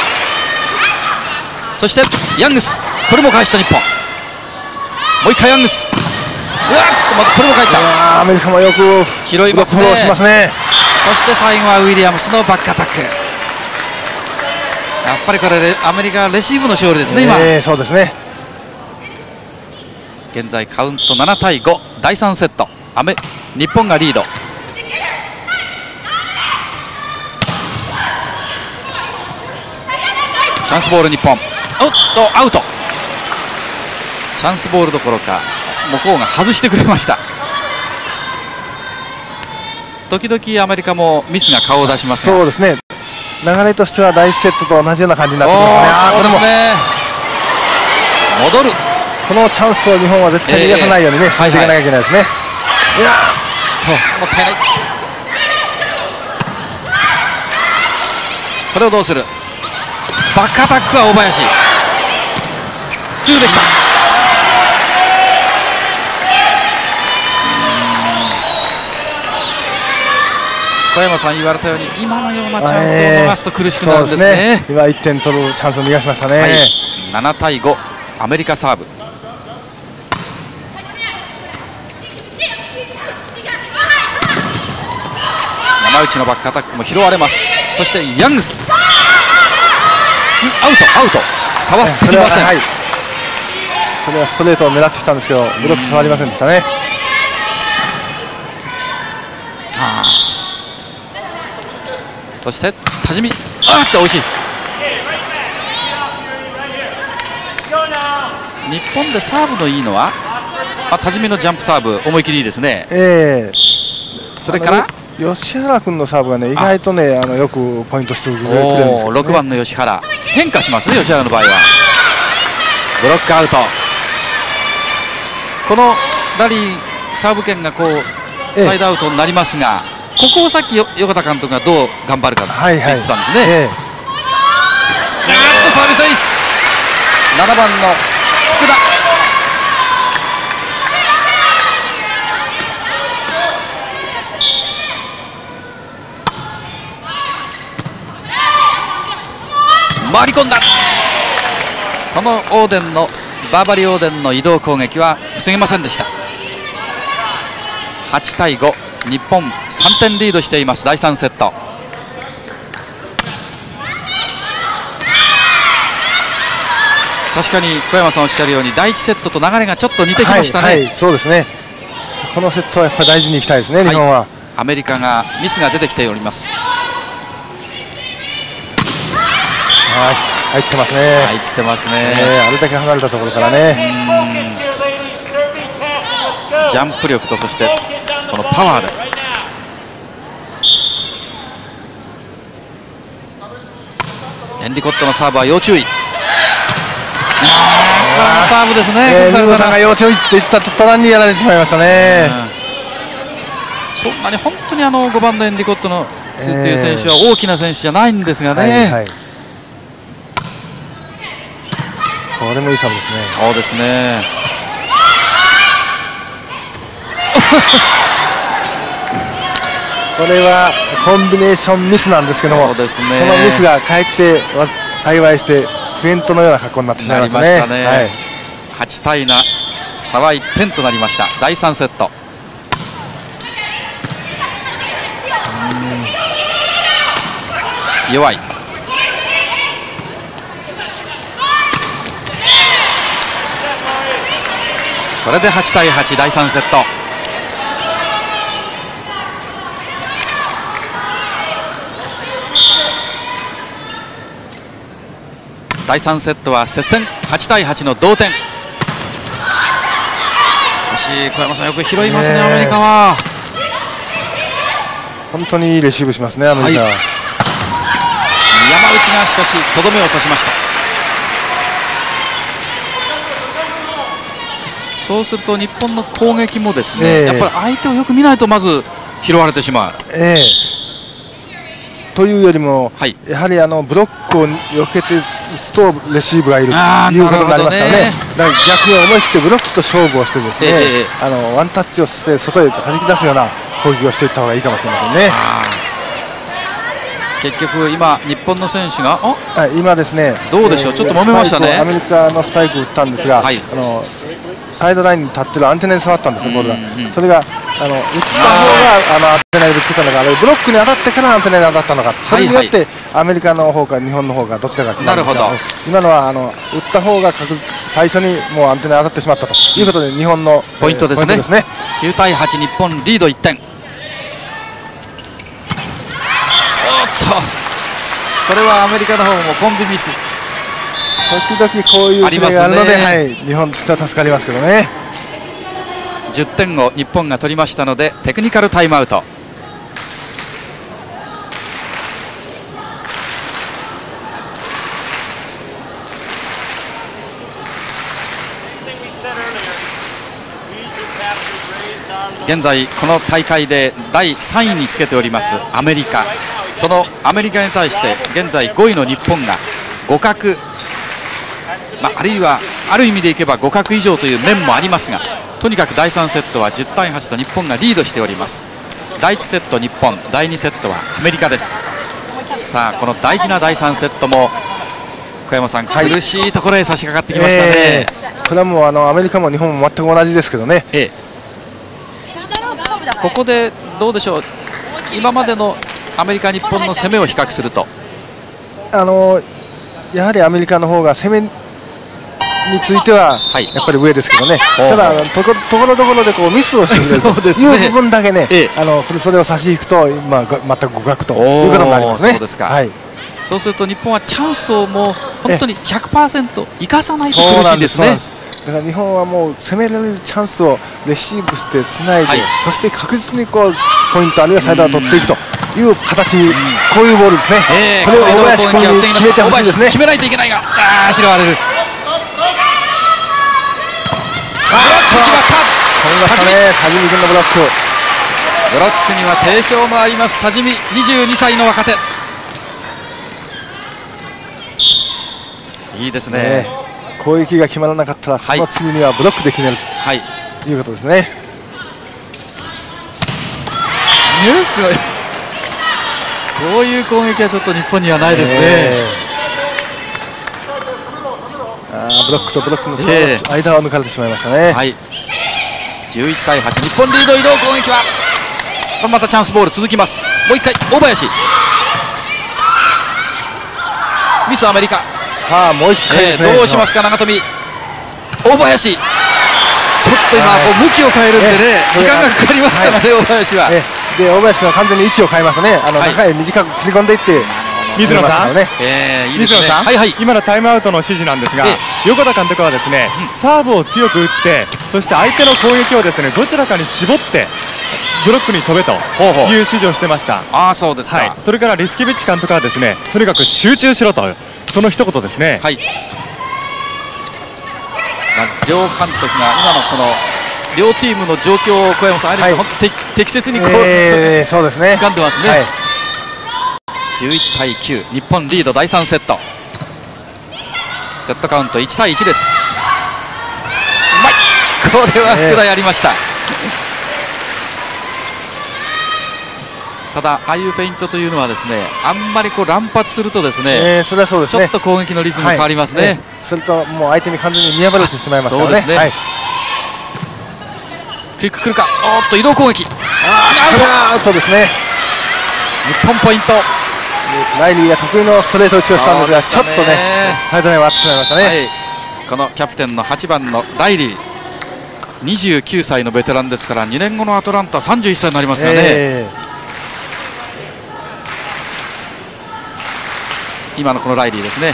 そしてヤングス、これも返した日本。もう一回ヤングス、うわっとまたこれも返った。 アメリカもよく拾いますね。 フォローしますね。 そして最後はウィリアムスのバックアタック。やっぱりこれアメリカレシーブの勝利ですね今。 そうですね。 現在カウント7対5、第3セット、日本がリード。チャンスボール日本、おっとアウト。チャンスボールどころか向こうが外してくれました。時々アメリカもミスが顔を出しますが、 そうですね、流れとしては第1セットと同じような感じになってきますね。 そうですね、戻る。 このチャンスを日本は絶対に逃がさないようにね、進めていかなきゃいけないですね。いやもったいない。これをどうする。バックアタックは大林、10でした。小山さん言われたように今のようなチャンスを逃すと苦しくなるんですね。 今1点取るチャンスを逃がしましたね。 はい、7対5、アメリカサーブ。山内のバックアタックも拾われます。そしてヤングス、アウト、触っていません。 これはストレートを狙ってきたんですけどブロック触りませんでしたね。 そして多治見、惜しい。日本でサーブのいいのは多治見のジャンプサーブ思い切りいいですね。それから吉原君のサーブがね意外とねよくポイントしてくれるんですよね。 6番の吉原変化しますね。吉原の場合はブロックアウト。このラリーサーブ権がこうサイドアウトになりますが、ここをさっき横田監督がどう頑張るかと言ってたんですね。サービスエース、7番の福田。回り込んだ。このオーデンのバーバリーオーデンの移動攻撃は防げませんでした。8対5、日本3点リードしています第3セット。確かに小山さんおっしゃるように第1セットと流れがちょっと似てきましたね。 そうですね。このセットはやっぱり大事にいきたいですね、日本は。 アメリカがミスが出てきております。 入ってますね。 入ってますね。 あれだけ離れたところからね。 ジャンプ力とそしてこのパワーです。エンディコットのサーブは要注意。このサーブですね。 水野さんが要注意って言った途端にやられてしまいましたね。 そんなに本当に5番のエンディコットのという選手は大きな選手じゃないんですがね。 これもいいサーブですね。 そうですね。 これはコンビネーションミスなんですけども、そのミスがかえって幸いしてフェイントのような格好になってしまいましたね。 8対7、差は1点となりました第3セット。弱い。これで8対8、第3セット。第3セットは接戦、8対8の同点。しかし小山さんよく拾いますね、アメリカは。 本当にいいレシーブしますね、アメリカは。 山内がしかしとどめを刺しました。 そうすると日本の攻撃もですね、やっぱり相手をよく見ないとまず拾われてしまう。 というよりも、 はい、 やはりブロックを避けて打つとレシーブがいるということになりますからね。だから逆に思い切ってブロックと勝負をしてですね、ワンタッチをして外へ弾き出すような攻撃をしていった方がいいかもしれませんね。 結局今日本の選手が今ですね、 どうでしょう、ちょっと揉めましたね。 アメリカのスパイクを打ったんですが、サイドラインに立ってるアンテナに触ったんですよ、ボールが。それが打った方がアンテナにぶつけたのか、ブロックに当たってからアンテナに当たったのか、それによってアメリカの方か日本の方かどちらか決まるんですが、今のは打った方が最初にもうアンテナに当たってしまったということで日本のポイントですね。9対8、日本リード1点。これはアメリカの方もコンビミス。 時々こういうプレーがあるので、日本としては助かりますけどね。 10点を日本が取りましたのでテクニカルタイムアウト。現在この大会で第3位につけておりますアメリカ、そのアメリカに対して現在5位の日本が互角、あるいはある意味でいけば互角以上という面もありますが、とにかく第3セットは10対8と日本がリードしております。第1セット日本、第2セットはアメリカです。さあこの大事な第3セットも小山さん、苦しいところへ差し掛かってきましたね。 これはもうアメリカも日本も全く同じですけどね。 ここでどうでしょう、今までのアメリカ、日本の攻めを比較するとやはりアメリカの方が攻めについてはやっぱり上ですけどね、ただところどころでこうミスをしてくれるという部分だけね、それを差し引くと全く互角ということになりますね。 そうですか。そうすると日本はチャンスをもう本当に 100% 生かさないと苦しいですね。 だから日本はもう攻められるチャンスをレシーブしてつないで、そして確実にこうポイントあるいはサイドを取っていくという形、こういうボールですね。これを大林君に決めてほしいですね。 決めないといけないが、拾われる。決まった。 田尻君のブロック。 ブロックには定評のあります田尻、22歳の若手。いいですね。 攻撃が決まらなかったらその次にはブロックで決めるということですね。 すごい。こういう攻撃はちょっと日本にはないですね。 ブロックとブロックの間を抜かれてしまいましたね。 11対8、日本リード、移動攻撃はまたチャンスボール続きます。もう一回大林、ミスアメリカ。 さあもう一回ですね。 どうしますか長富、大林、ちょっと今向きを変えるんでね、時間がかかりましたね、大林は。 で大林君は完全に位置を変えますね。中へ短く切り込んでいって水野さん、 水野さん、 今のタイムアウトの指示なんですが、横田監督はですね、サーブを強く打って、そして相手の攻撃をですねどちらかに絞ってブロックに飛べという指示をしてました。 そうですか。 それからリスケビッチ監督はですね、とにかく集中しろと、その一言ですね。 両監督が今のその両チームの状況を小山さん、本当に適切にこう掴んでますね。11対9、日本リード第3セット。セットカウント1対1です。うまい、これは福田やりました。ただああいうフェイントというのはですね、あんまりこう乱発するとですね、 それはそうですね、 ちょっと攻撃のリズム変わりますね。 それともう相手に完全に見破られてしまいますからね。 クイック来るか、移動攻撃、 アウトですね。 日本ポイント。 ライリーが得意のストレート打ちをしたんですが、ちょっとねサイドライン割ってしまいましたね。 このキャプテンの8番のライリー、29歳のベテランですから、2年後のアトランタ31歳になりますよね。今のこのライリーですね。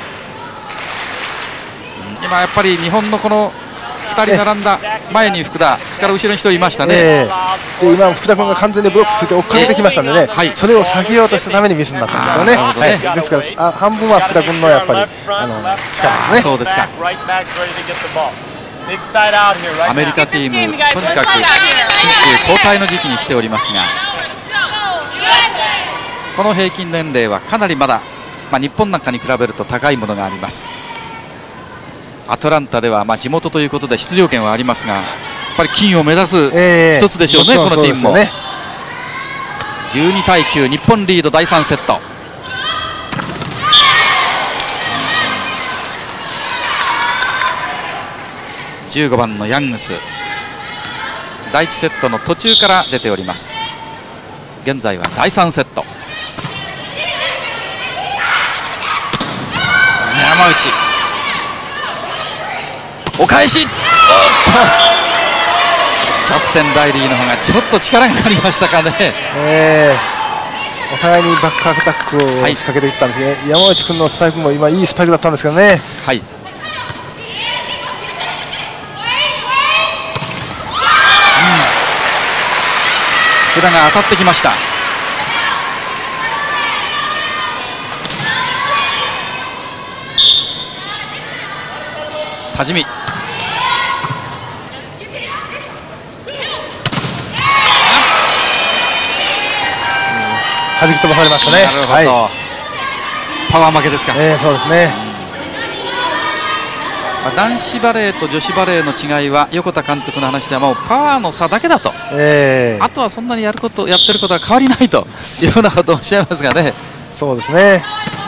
今やっぱり日本のこの2人並んだ前に福田、それから後ろに1人いましたね。 で今福田君が完全にブロックついて追っかけてきましたんでね、それを避けようとしたためにミスになったんですよね。ですから半分は福田君のやっぱり力ですね。 そうですか。 アメリカチームとにかく新旧交代の時期に来ておりますが、この平均年齢はかなりまだ、日本なんかに比べると高いものがあります。アトランタでは地元ということで出場権はありますが、やっぱり金を目指す一つでしょうね、このチームも。12対9、日本リード第3セット。15番のヤングス、第1セットの途中から出ております。現在は第3セット。山内、お返し、おっとキャプテンライリーの方がちょっと力がありましたかね。 お互いにバックアタックを仕掛けていったんですけど、山内君のスパイクも今いいスパイクだったんですけどね。 はい、福田が当たってきました。多治見、 弾き飛ばされましたね。 なるほど、パワー負けですか。 そうですね。 男子バレーと女子バレーの違いは横田監督の話ではもうパワーの差だけだと、あとはそんなにやってることは変わりないというようなことをおっしゃいますがね。 そうですね。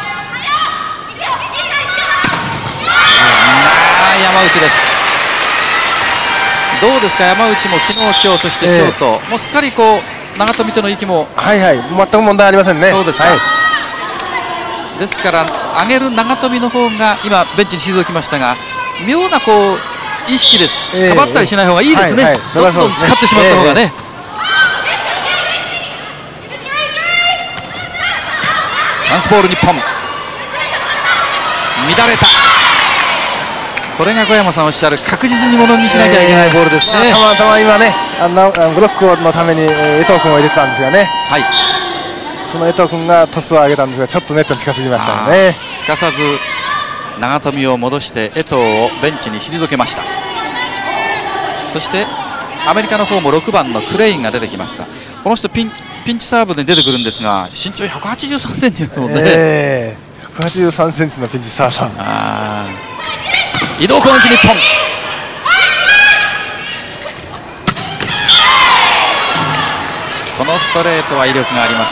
山内です。どうですか、山内も昨日、今日、そして今日と、もうすっかり長友との息も、 全く問題ありませんね。 そうですか。ですから上げる長友の方が今ベンチに退きましたが、妙な意識です。かばったりしない方がいいですね。どんどん使ってしまった方がね。チャンスボール日本、乱れた。これが小山さんおっしゃる確実にものにしなきゃいけないボールですね。 たまたま今ね、ブロックのために江藤君を入れてたんですがね、その江藤君がトスを上げたんですが、ちょっとネットに近すぎましたよね。 すかさず長友を戻して江藤をベンチに退けました。そしてアメリカの方も6番のクレインが出てきました。この人ピンチサーブで出てくるんですが、身長183センチですもんね。 183センチのピンチサーバー。 移動攻撃日本、このストレートは威力があります。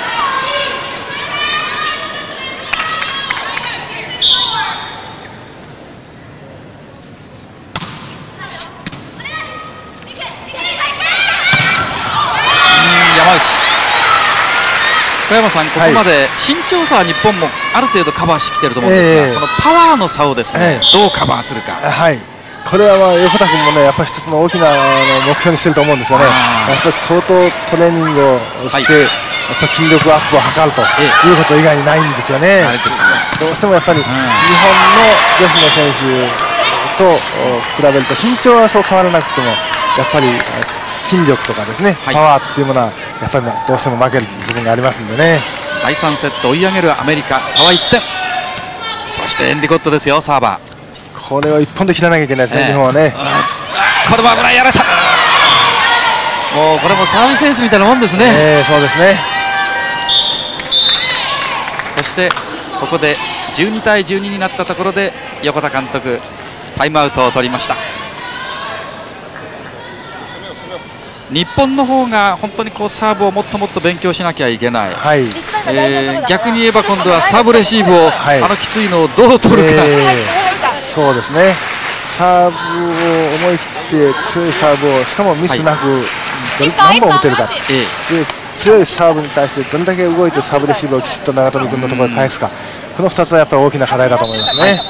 山内、小山さん、ここまで身長差は日本もある程度カバーしてきてると思うんですが、このパワーの差をですね、どうカバーするか。 これは横田君もね、やっぱり一つの大きな目標にしてると思うんですよね。やっぱり相当トレーニングをして、やっぱり筋力アップを図るということ以外にないんですよね。どうしてもやっぱり日本の女子の選手と比べると身長はそう変わらなくても、やっぱり筋力とかですね、パワーっていうものはやっぱりどうしても負ける部分がありますんでね。 第3セット追い上げるアメリカ、差は1点。そしてエンディコットですよ、サーバー。 これを1本で切らなきゃいけないですね、日本はね。 これも危ない、やられた。もうこれもサービスエースみたいなもんですね。 そうですね。 そしてここで12対12になったところで横田監督タイムアウトを取りました。日本の方が本当にサーブをもっともっと勉強しなきゃいけない、逆に言えば今度はサーブレシーブを、きついのをどう取るか。 そうですね、サーブを思い切って強いサーブをしかもミスなく何本打てるか、で強いサーブに対してどれだけ動いてサーブレシーブをきちっと長友君のところに返すか、この2つはやっぱり大きな課題だと思いますね。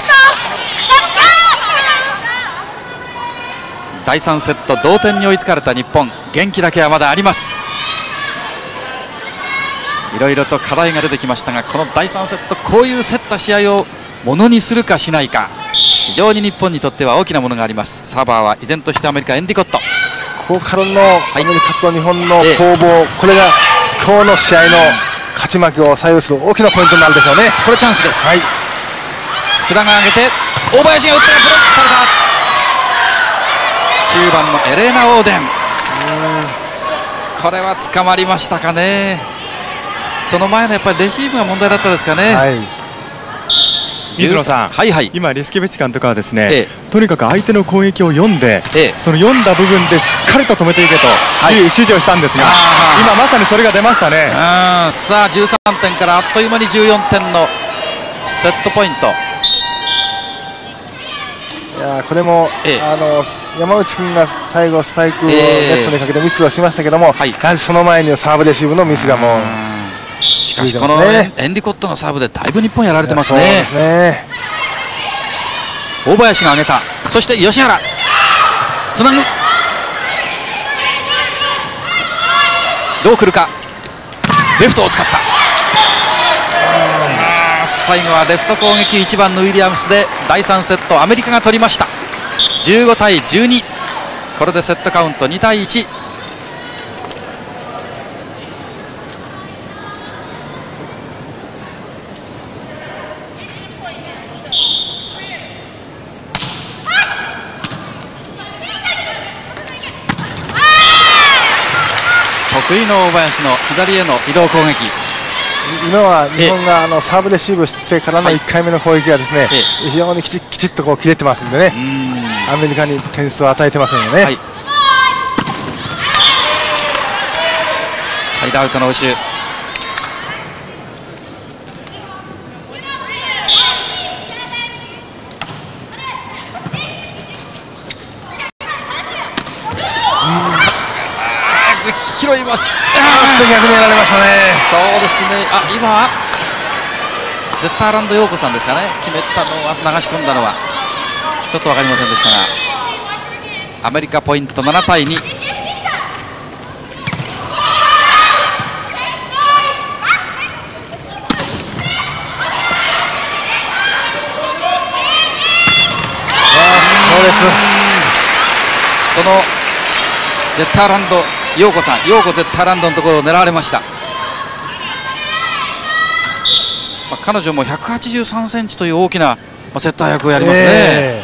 第3セット同点に追いつかれた日本、元気だけはまだあります。いろいろと課題が出てきましたが、この第3セット、こういう競った試合をものにするかしないか、非常に日本にとっては大きなものがあります。サーバーは依然としてアメリカ、エンディコット。 ここからのアメリカと日本の攻防、これが今日の試合の勝ち負けを左右する大きなポイントになるでしょうね。 これチャンスです。福田が上げて大林が打ってブロックされた。 9番のエレーナ・オーデン、これは捕まりましたかね。その前のやっぱりレシーブが問題だったですかね。 はい、 水野さん、 はいはい、 今リスケビッチ監督はですね、とにかく相手の攻撃を読んで、その読んだ部分でしっかりと止めていけという指示をしたんですが、今まさにそれが出ましたね。 さあ13点からあっという間に14点のセットポイント。 いやこれも、山内君が最後スパイクをネットにかけてミスをしましたけども、やはりその前にサーブレシーブのミスがもう、 しかしこのエンリコットのサーブでだいぶ日本やられてますね。 そうですね。 大林が上げた、そして吉原つなぐ、どうくるか、レフトを使った。最後はレフト攻撃、1番のウィリアムスで第3セットアメリカが取りました。15対12、これでセットカウント2対1。得意の大林の左への移動攻撃。 今は日本がサーブレシーブしてからの1回目の攻撃がですね、非常にきちっとこう切れてますんでね、アメリカに点数を与えてませんよね。 サイドアウトの応酬。拾います。 逆にやられましたね。 そうですね。今ゼッターランド陽子さんですかね、決めたのは、流し込んだのはちょっと分かりませんでしたが、アメリカポイント7対2。そのゼッターランド陽子さん、陽子ゼッターランドのところを狙われました。彼女も183センチという大きなセッター役をやりますね。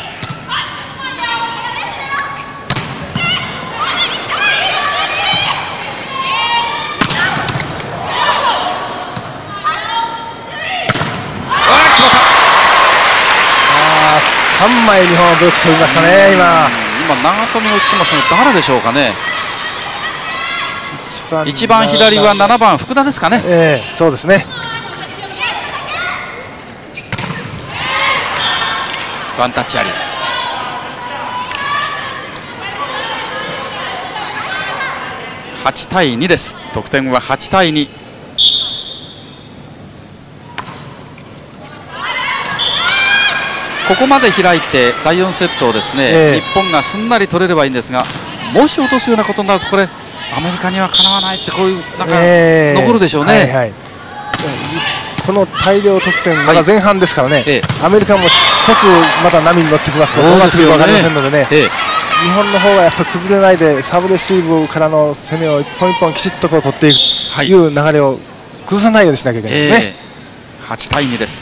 3枚日本ブロック取りましたね。 今長友映ってますので誰でしょうかね。一番左は7番福田ですかね。 そうですね。 ワンタッチあり。8対2です。得点は8対2。ここまで開いて第4セットをですね、日本がすんなり取れればいいんですが、もし落とすようなことになるとこれアメリカにはかなわないって、こういうなんか残るでしょうね。 この大量得点まだ前半ですからね、アメリカも一つまた波に乗ってきますとどうなってくるか分かりませんのでね、日本の方がやっぱり崩れないでサーブレシーブからの攻めを一本一本きちっとこう取っていくという流れを崩さないようにしなきゃいけないですね。 8対2です。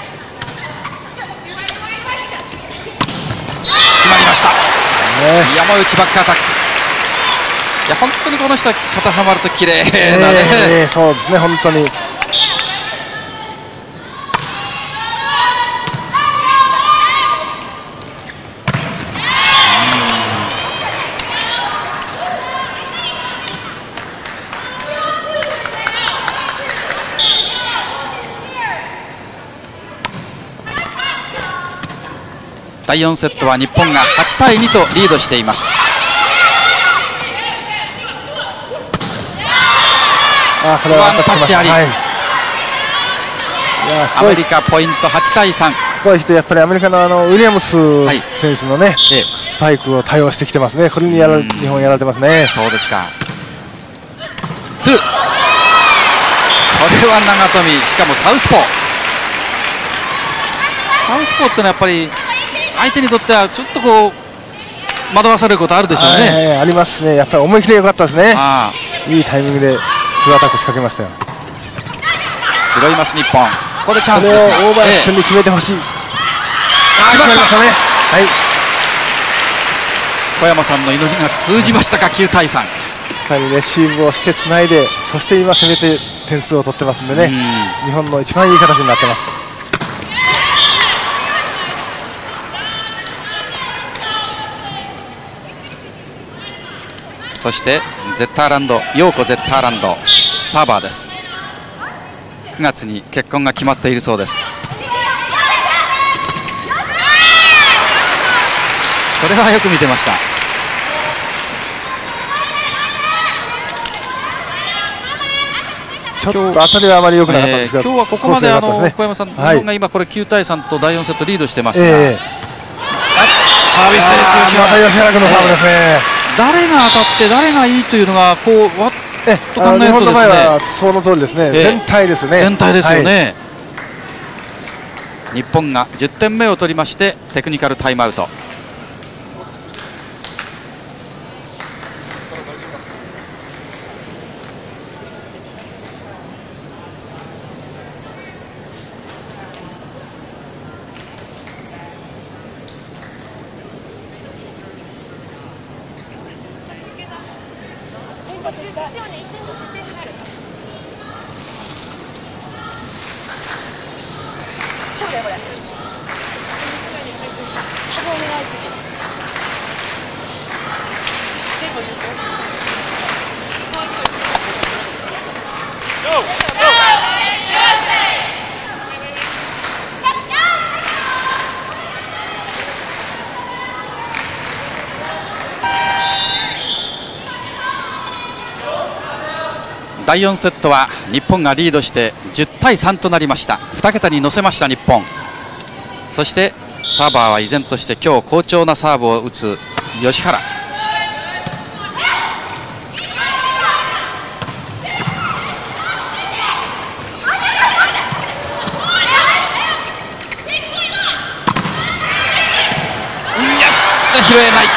決まりました。山内バックアタック。いや本当にこの人は肩はまると綺麗だね。 そうですね、本当に。 第4セットは日本が8対2とリードしています。ワンタッチあり。アメリカポイント8対3。 ここへ来てやっぱりアメリカのウィリアムス選手のね、スパイクを対応してきてますね。これに日本やられてますね。 そうですか。2。これは長富、しかもサウスポー。サウスポーってのはやっぱり相手にとってはちょっとこう惑わされることあるでしょうね。 ありますね。やっぱり思い切り良かったですね。いいタイミングで2アタック仕掛けましたよ。 拾います日本。ここでチャンスですが、 大林君に決めてほしい。決まりましたね。 小山さんの祈りが通じましたか。9対3。 やっぱりレシーブをしてつないで、そして今攻めて点数を取ってますんでね、日本の一番いい形になってます。 そしてゼッターランド、陽子ゼッターランドサーバーです。9月に結婚が決まっているそうです。これはよく見てました。 ちょっと当たりはあまり良くなかったんですが、 今日はここまで小山さん、日本が今これ9対3と第4セットリードしてますが、サービスですよ。 また吉原君のサーブですね。 誰が当たって誰がいいというのがこうわっと考えるとですね、 日本の場合はその通りですね。全体ですね。 全体ですよね。日本が10点目を取りましてテクニカルタイムアウト。第4セットは日本がリードして10対3となりました。2桁に乗せました日本。そしてサーバーは依然として今日好調なサーブを打つ吉原。拾えない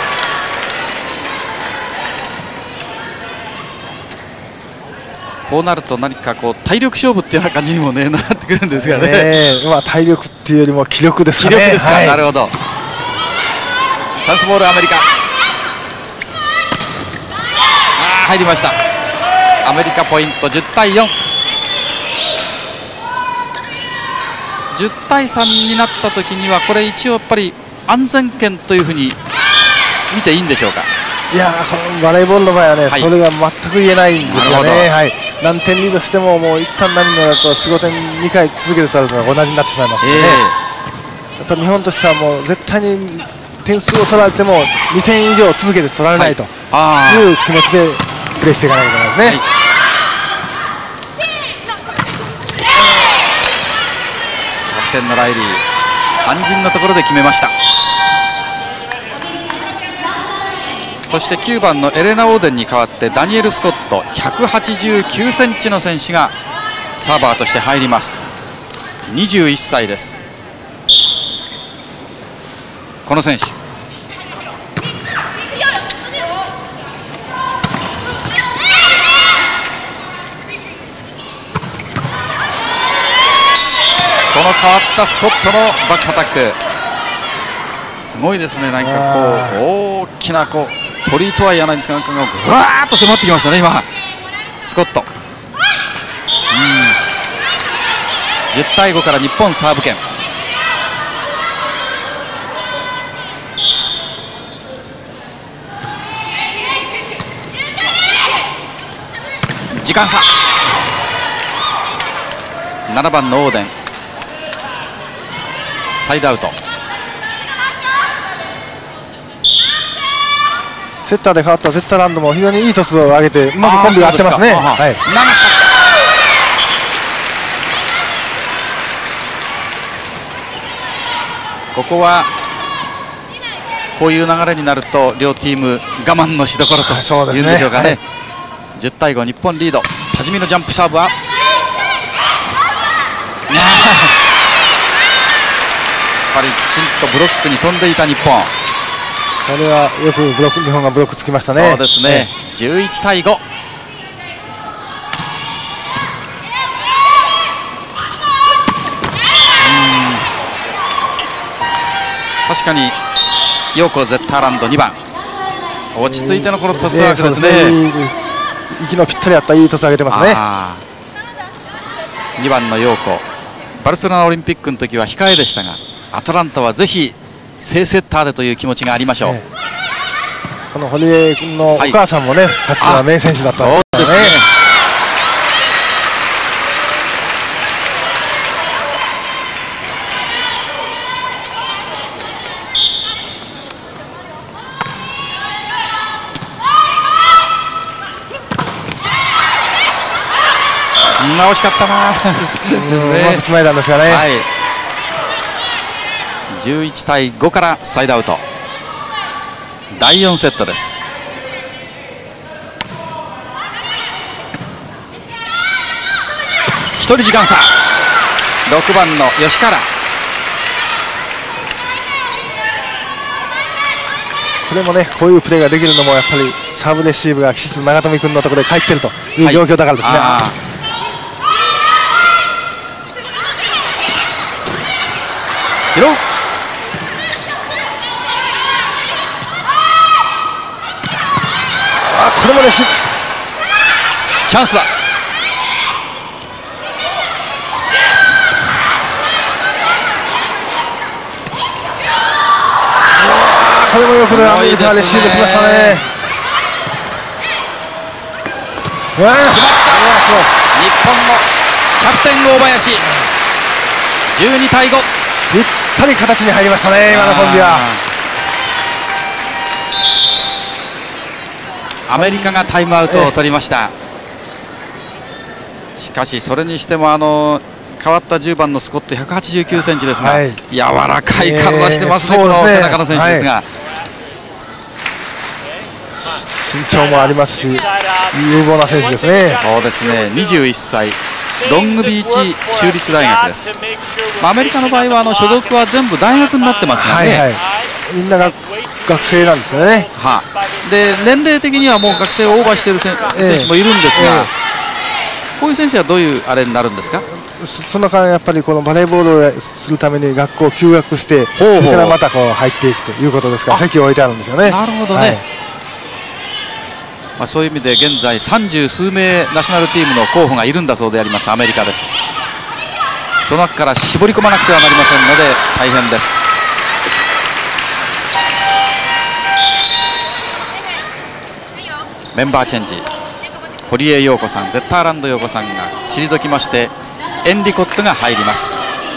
こうなると何かこう体力勝負っていうような感じにも、ね、なってくるんですがね、 体力っていうよりも気力ですかね。 気力ですか、はい、なるほど。チャンスボールアメリカ、入りました。アメリカポイント10対4。10対3になった時にはこれ一応やっぱり安全圏というふうに見ていいんでしょうか。 いやバレーボールの場合はね、はい、それが全く言えないんですよね。はい、何点リードしてももう一旦何のだと4、5点2回続けて取るのが同じになってしまいますので、ね、やっぱり日本としてはもう絶対に点数を取られても2点以上続けて取られないという気持ちでプレーしていかなきゃいけないですね。はい、 キャプテンのライリー肝心のところで決めました。そして9番のエレナ・オーデンに代わってダニエル・スコット189センチの選手がサーバーとして入ります。21歳です。この選手その変わったスコットのバックアタックすごいですね。なんかこう大きなこう鳥とは言わないんですが、なんかぐわーっと迫ってきましたね今スコット。10対5から日本サーブ権。時間差。7番のオーデンサイドアウト。 セッターで変わったゼッターランドも非常にいいトスを上げてうまくコンビが合ってますね。はい、流したここはこういう流れになると両チーム我慢のしどころというんでしょうかね。10対5日本リード。多治見のジャンプサーブはやっぱりきちんとブロックに飛んでいた日本。 これはよく日本がブロックつきましたね。 そうですね、11対5。確かに陽子ゼッターランド2番、落ち着いてのこのトスワークですね。 息のぴったり合ったいいトス上げてますね。 2番の陽子、バルセロナオリンピックの時は控えでしたが、アトランタはぜひ正セッターでという気持ちがありましょう。 この堀江君のお母さんもね、かつては名選手だったんですね。 惜しかったな。うまくつないだんですがね。 はい、11対5からサイドアウト。第4セットです。1人時間差。6番の吉原、 これもね、こういうプレーができるのもやっぱりサーブレシーブがきちっと長富君のところで返っているという状況だからですね。 拾う。 これもレシーブチャンスだ。 これもよくアメリカがレシーブしましたね。 日本のキャプテン大林、12対5。 ぴったり形に入りましたね、今のコンビは。 アメリカがタイムアウトを取りました。しかしそれにしても変わった10番のスコット189センチですが、柔らかい体してますね、この背中の選手ですが、 身長もありますし有望な選手ですね。 そうですね、21歳、ロングビーチ州立大学です。アメリカの場合は所属は全部大学になってますがね、 みんなが学生なんですよね。 で年齢的にはもう学生をオーバーしている選手もいるんですが、こういう選手はどういうあれになるんですか。 その間やっぱりこのバレーボールをするために学校を休学して、それからまたこう入っていくということですから、席を置いてあるんですよね。 なるほどね。そういう意味で現在30数名ナショナルチームの候補がいるんだそうであります。アメリカです。その中から絞り込まなくてはなりませんので大変です。メンバーチェンジ、堀江陽子さん、ゼッターランド陽子さんが退きまして、エンディコットが入ります。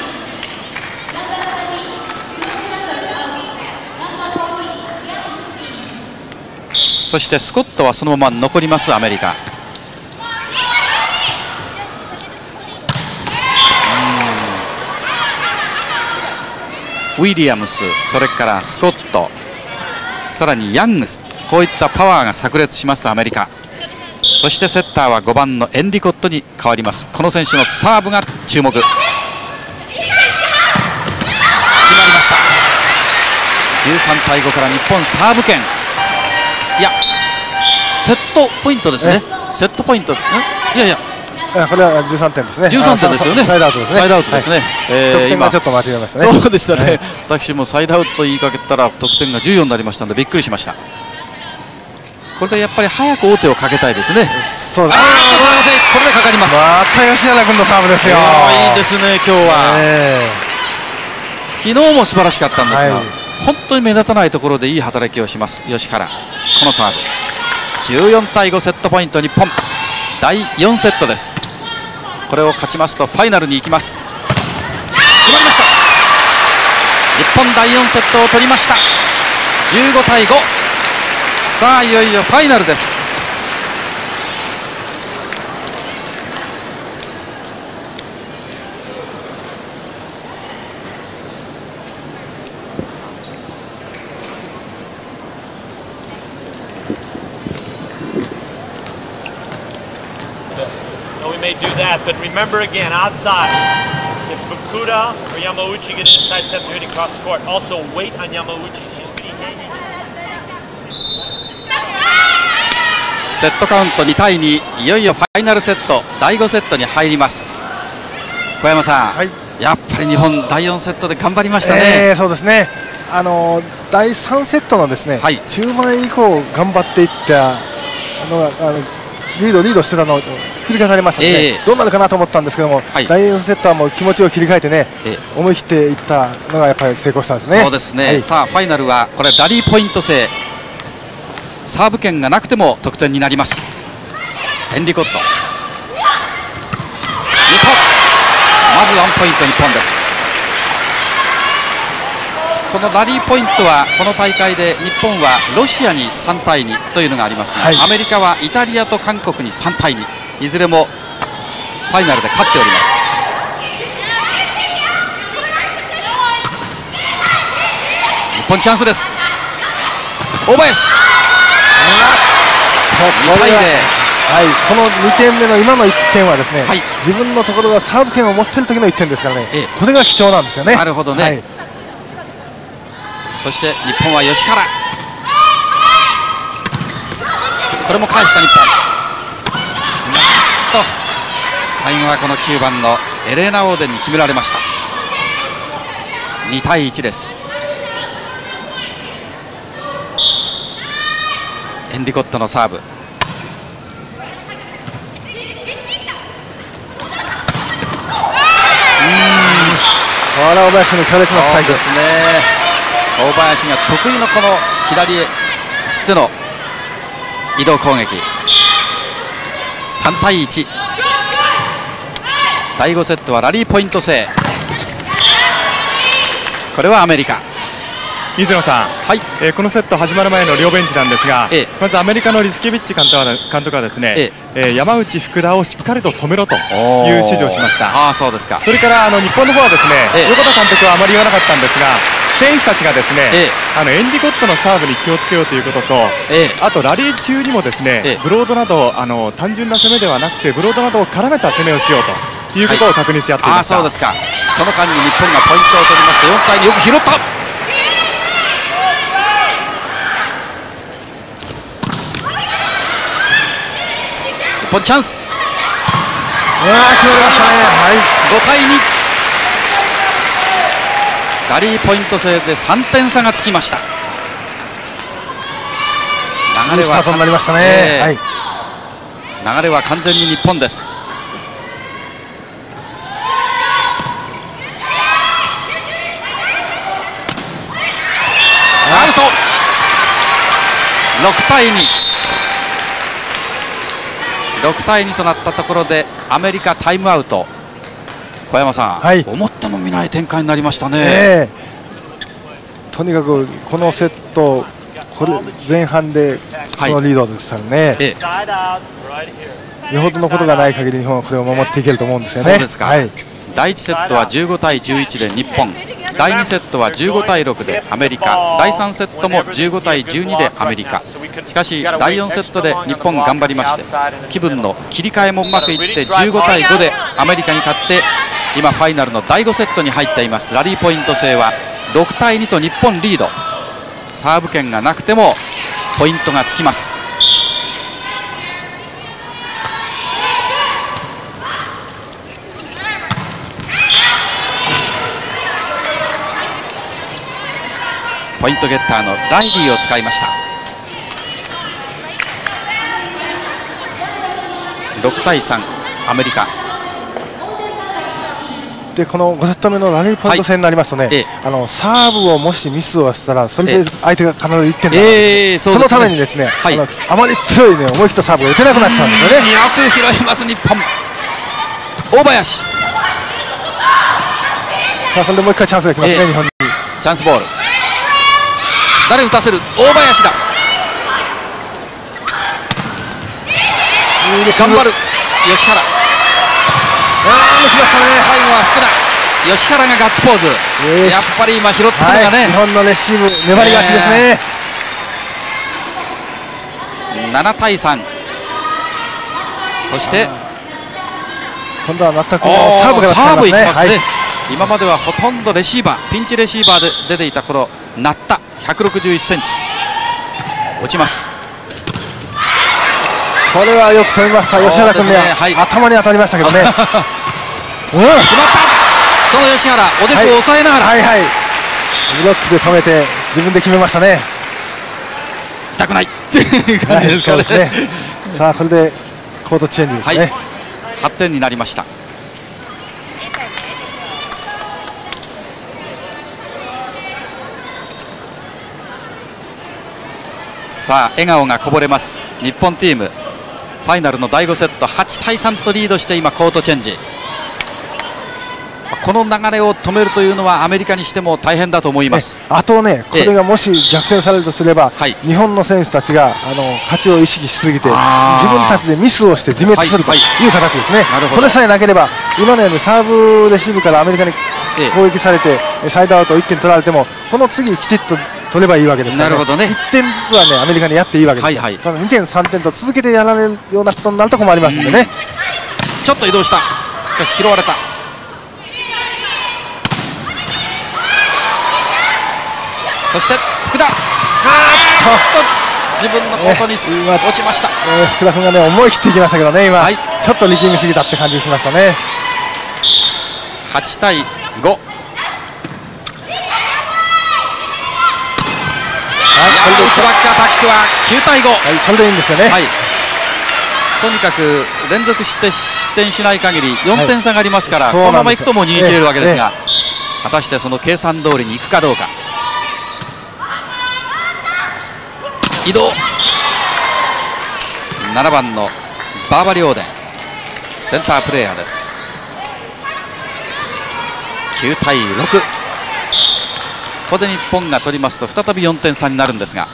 そしてスコットはそのまま残ります。アメリカ。ウィリアムス、それからスコット、さらにヤングス、こういったパワーが炸裂しますアメリカ。そしてセッターは5番のエンディコットに変わります。この選手のサーブが注目。決まりました。13対5から日本サーブ権。いや、セットポイントですね。セットポイントですね。いやいや、 これは13点ですね。 13点ですよね。 サイドアウトですね。 サイドアウトですね。 得点がちょっと間違えましたね。 そうでしたね。私もサイドアウトと言いかけたら得点が14になりましたのでびっくりしました。これでやっぱり早く王手をかけたいですね。 そうです。 これでかかります。 また吉原君のサーブですよ。 いいですね、今日は。昨日も素晴らしかったんですが、本当に目立たないところでいい働きをします吉原。このサーブ。14対5、セットポイント日本。第4セットです。これを勝ちますとファイナルに行きます。決まりました。日本第4セットを取りました。15対5。さあいよいよファイナルです。 We may do that, but remember again, outside. If Fukuda or Yamauchi get inside center hitting across the court, also wait on Yamauchi. She's really hanging. セットカウント2対2、いよいよファイナルセット、第5セットに入ります。小山さん、やっぱり日本第4セットで頑張りましたね。 そうですね。 第3セットのですね、 はい、 中盤以降頑張っていったのがリードしてたのを繰り返されましたので、どうなるかなと思ったんですけども、はい、第4セットはもう気持ちを切り替えてね、思い切っていったのがやっぱり成功したんですね。 そうですね、はい、さあファイナルはこれラリーポイント制、サーブ権がなくても得点になります。エンディコット、日本、まずワンポイント日本です。このラリーポイントはこの大会で日本はロシアに3対2というのがありますが、はい、アメリカはイタリアと韓国に3対2、いずれもファイナルで勝っております。日本チャンスです。大林、2対0。 はい、この2点目の今の1点はですね、はい、自分のところがサーブ権を持っている時の1点ですからね、これが貴重なんですよね。 なるほどね、はい、そして日本は吉原、これも返した日本。最後はこの9番のエレーナ・オーデンに決められました。2対1です。エンディコットのサーブ、 大林君の強烈なスパイクですね。 大林が得意のこの左へ知っての移動攻撃。3対1、第5セットはラリーポイント制。これはアメリカ。 水野さん、はい、このセット始まる前の両ベンチなんですが、まずアメリカのリスケビッチ監督はですね、山内、福田をしっかりと止めろという指示をしました。 そうですか。 それから日本の方はですね、横田監督はあまり言わなかったんですが、選手たちがですね、エンディコットのサーブに気をつけようということと、あとラリー中にもですね、ブロードなど単純な攻めではなくてブロードなどを絡めた攻めをしようということを確認し合っていました。 そうですか。その間に日本がポイントを取りまして4対2、よく拾った。日本チャンス。 決まりましたね。はい、 5対2、ラリーポイント制で3点差がつきました。 流れはスタートになりましたね。はい、 流れは完全に日本です。アウト。6対2、6対2となったところでアメリカタイムアウト。小山さん、はい、思ってもみない展開になりましたね。 とにかくこのセット、これ前半でこのリードですからね、よほどのことがない限り日本はこれを守っていけると思うんですよね。 そうですか、はい、第1セットは15対11で日本、第2セットは15対6でアメリカ、第3セットも15対12でアメリカ。しかし第4セットで日本頑張りまして、気分の切り替えもうまくいって15対5でアメリカに勝って、今ファイナルの第5セットに入っています。ラリーポイント制は6対2と日本リード。サーブ権がなくてもポイントがつきます。ポイントゲッターのライリーを使いました。6対3、アメリカで、この5セット目のラリーポイント戦になりますとね、サーブをもしミスをしたらそれで相手が必ず1点になるんです。そのためにですね、あまり強いね思い切ったサーブが打てなくなっちゃうんですよね。 よく拾います日本。大林、さあこれでもう一回チャンスが来ますね、日本に。 チャンスボール、誰打たせる。大林だ。頑張る吉原。 抜きましたね。 最後は福田、吉原がガッツポーズ。やっぱり今拾ったのがね、 日本のレシーブ粘り勝ちですね。 7対3、そして今度は全くサーブから使いますね。 サーブいきますね。今まではほとんどレシーバー、ピンチレシーバーで出ていたこの鳴った161センチ落ちます。 これはよく飛びました。吉原君ね、頭に当たりましたけどね。決まった。 その吉原、おでこを押さえながら、 ブロックで止めて自分で決めましたね。 痛くないっていう感じですかね。 そうですね。さあこれでコートチェンジですね。 はい、8点になりました。さあ笑顔がこぼれます日本チーム。ファイナルの第5セット8対3とリードして今コートチェンジ。この流れを止めるというのはアメリカにしても大変だと思います。 あとね、これがもし逆転されるとすれば、日本の選手たちが勝ちを意識しすぎて自分たちでミスをして自滅するという形ですね。これさえなければ今のようにサーブレシーブからアメリカに攻撃されてサイドアウト1点取られてもこの次きちっと取ればいいわけですから、1点ずつはねアメリカにやっていいわけです。その2点3点と続けてやられるようなことになると困りますのでね。 ちょっと移動した。しかし拾われた。そして福田、自分のコートに落ちました。 福田君がね思い切っていきましたけどね、今、ちょっと力みすぎたって感じしましたね。 8対5。内バックアタックは9対5。 これでいいんですよね。 とにかく連続失点しない限り4点差がありますから、このままいくともう逃げ切れるわけですが、果たしてその計算通りにいくかどうか。移動。7番のバーバリオーデンセンタープレーヤーです。9対6。ここで日本が取りますと再び4点差になるんですが、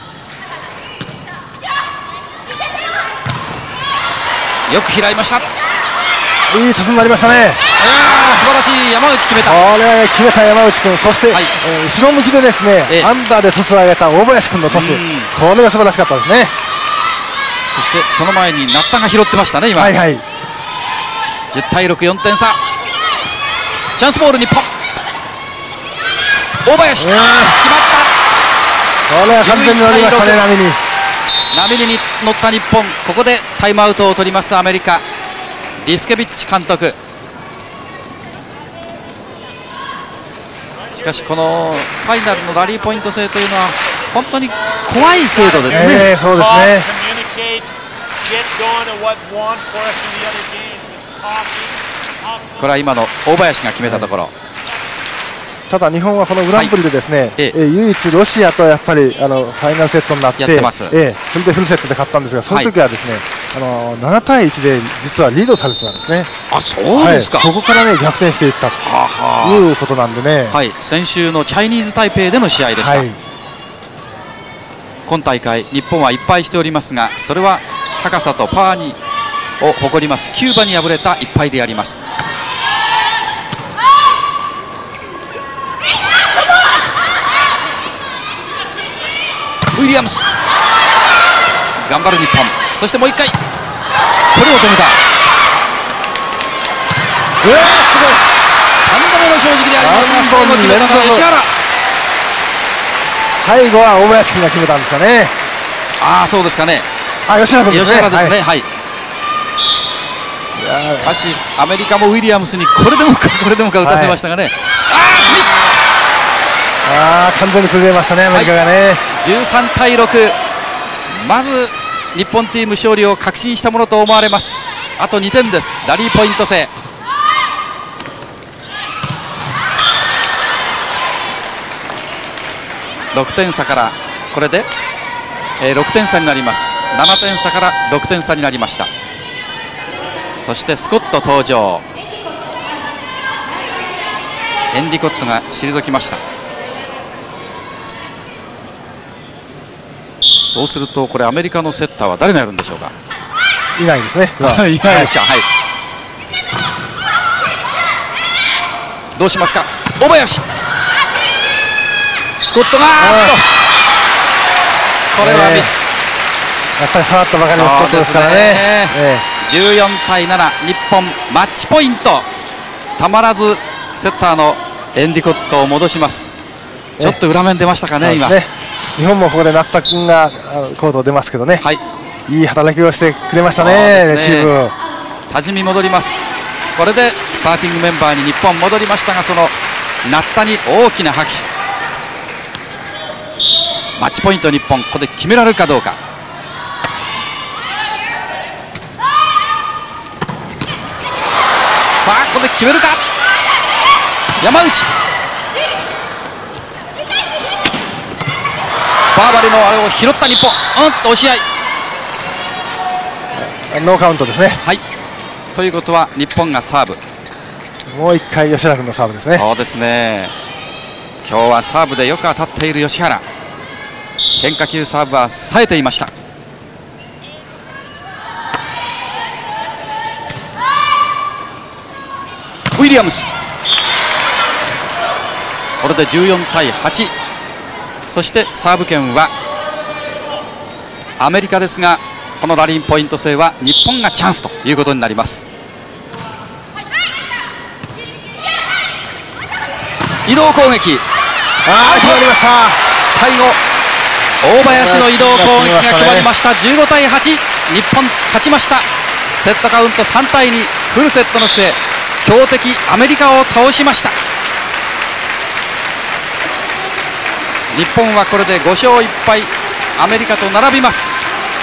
よく拾いました。 いいトスになりましたね。 素晴らしい。山内決めた。 これ決めた山内君、そして、後ろ向きでですね、アンダーでトスを上げた大林君のトス、これが素晴らしかったですね。 そしてその前にナッタが拾ってましたね今。10対6、4点差。チャンスボール日本。大林決まった。 これは完全に乗りましたね。 波に乗った日本。ここでタイムアウトを取りますアメリカ。リスケビッチ監督。しかしこのファイナルのラリーポイント制というのは本当に怖い制度ですね。 そうですね。 これは今の大林が決めたところ。 ただ日本はこのグランプリでですね、唯一ロシアとやっぱりファイナルセットになって、それでフルセットで勝ったんですが、その時はですね、7対1で実はリードされてたんですね。 そうですか。 そこからね逆転していったということなんでね。 先週のチャイニーズ台北での試合でした。今大会日本はいっぱいしておりますが、それは高さとパワーを誇りますキューバに敗れた1敗であります。ウィリアムス頑張る日本。そしてもう1回これを止めた。 すごい。3 度目の正直でありますが、最後決めたのは吉原。 最後は大林君が決めたんですかね。 そうですかね。 吉原君ですね。 吉原ですね。しかしアメリカもウィリアムスにこれでもかこれでもか打たせましたがね。ミス。 完全に崩れましたねアメリカがね。 13対6。まず日本チーム勝利を確信したものと思われます。あと2点です。ラリーポイント制。6点差からこれで、6点差になります。7点差から6点差になりました。そしてスコット登場。エンディコットが退きました。そうするとこれアメリカのセッターは誰がやるんでしょうか。 いないですね。 いないですか。どうしますか。大林。スコットがこれはミス。 やっぱり触ったばかりのスコットですからね。 14対7。日本マッチポイント。たまらずセッターのエンディコットを戻します。ちょっと裏面出ましたかね今。 日本もここで夏田君がコートを出ますけどね、いい働きをしてくれましたね。レシーブ多治見戻ります。これでスターティングメンバーに日本戻りましたが、そのナッタに大きな拍手。 マッチポイント日本、ここで決められるかどうか。さあここで決めるか山内。バーバリのあれを拾った日本、押し合い。 ノーカウントですね。 はい、ということは日本がサーブ。 もう1回吉原君のサーブですね。 そうですね、今日はサーブでよく当たっている吉原。変化球サーブは冴えていました。ウィリアムス、これで14対8。そしてサーブ権はアメリカですが、このラリーポイント制は日本がチャンスということになります。移動攻撃、 決まりました。 最後大林の移動攻撃が決まりました。15対8、日本勝ちました。セットカウント3対2、フルセットの末、強敵アメリカを倒しました。日本はこれで5勝1敗、アメリカと並びます。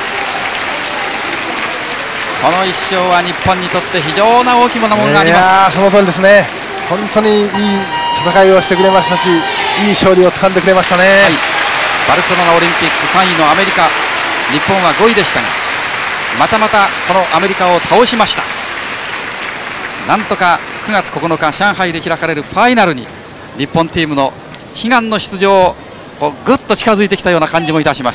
この1勝は日本にとって非常な大きなものがあります。 その通りですね。本当にいい戦いをしてくれましたし、いい勝利を掴んでくれましたね。 はい、バルセロナオリンピック3位のアメリカ、日本は5位でしたが、またこのアメリカを倒しました。なんとか9月9日上海で開かれるファイナルに日本チームの悲願の出場をぐっと近づいてきたような感じもいたします。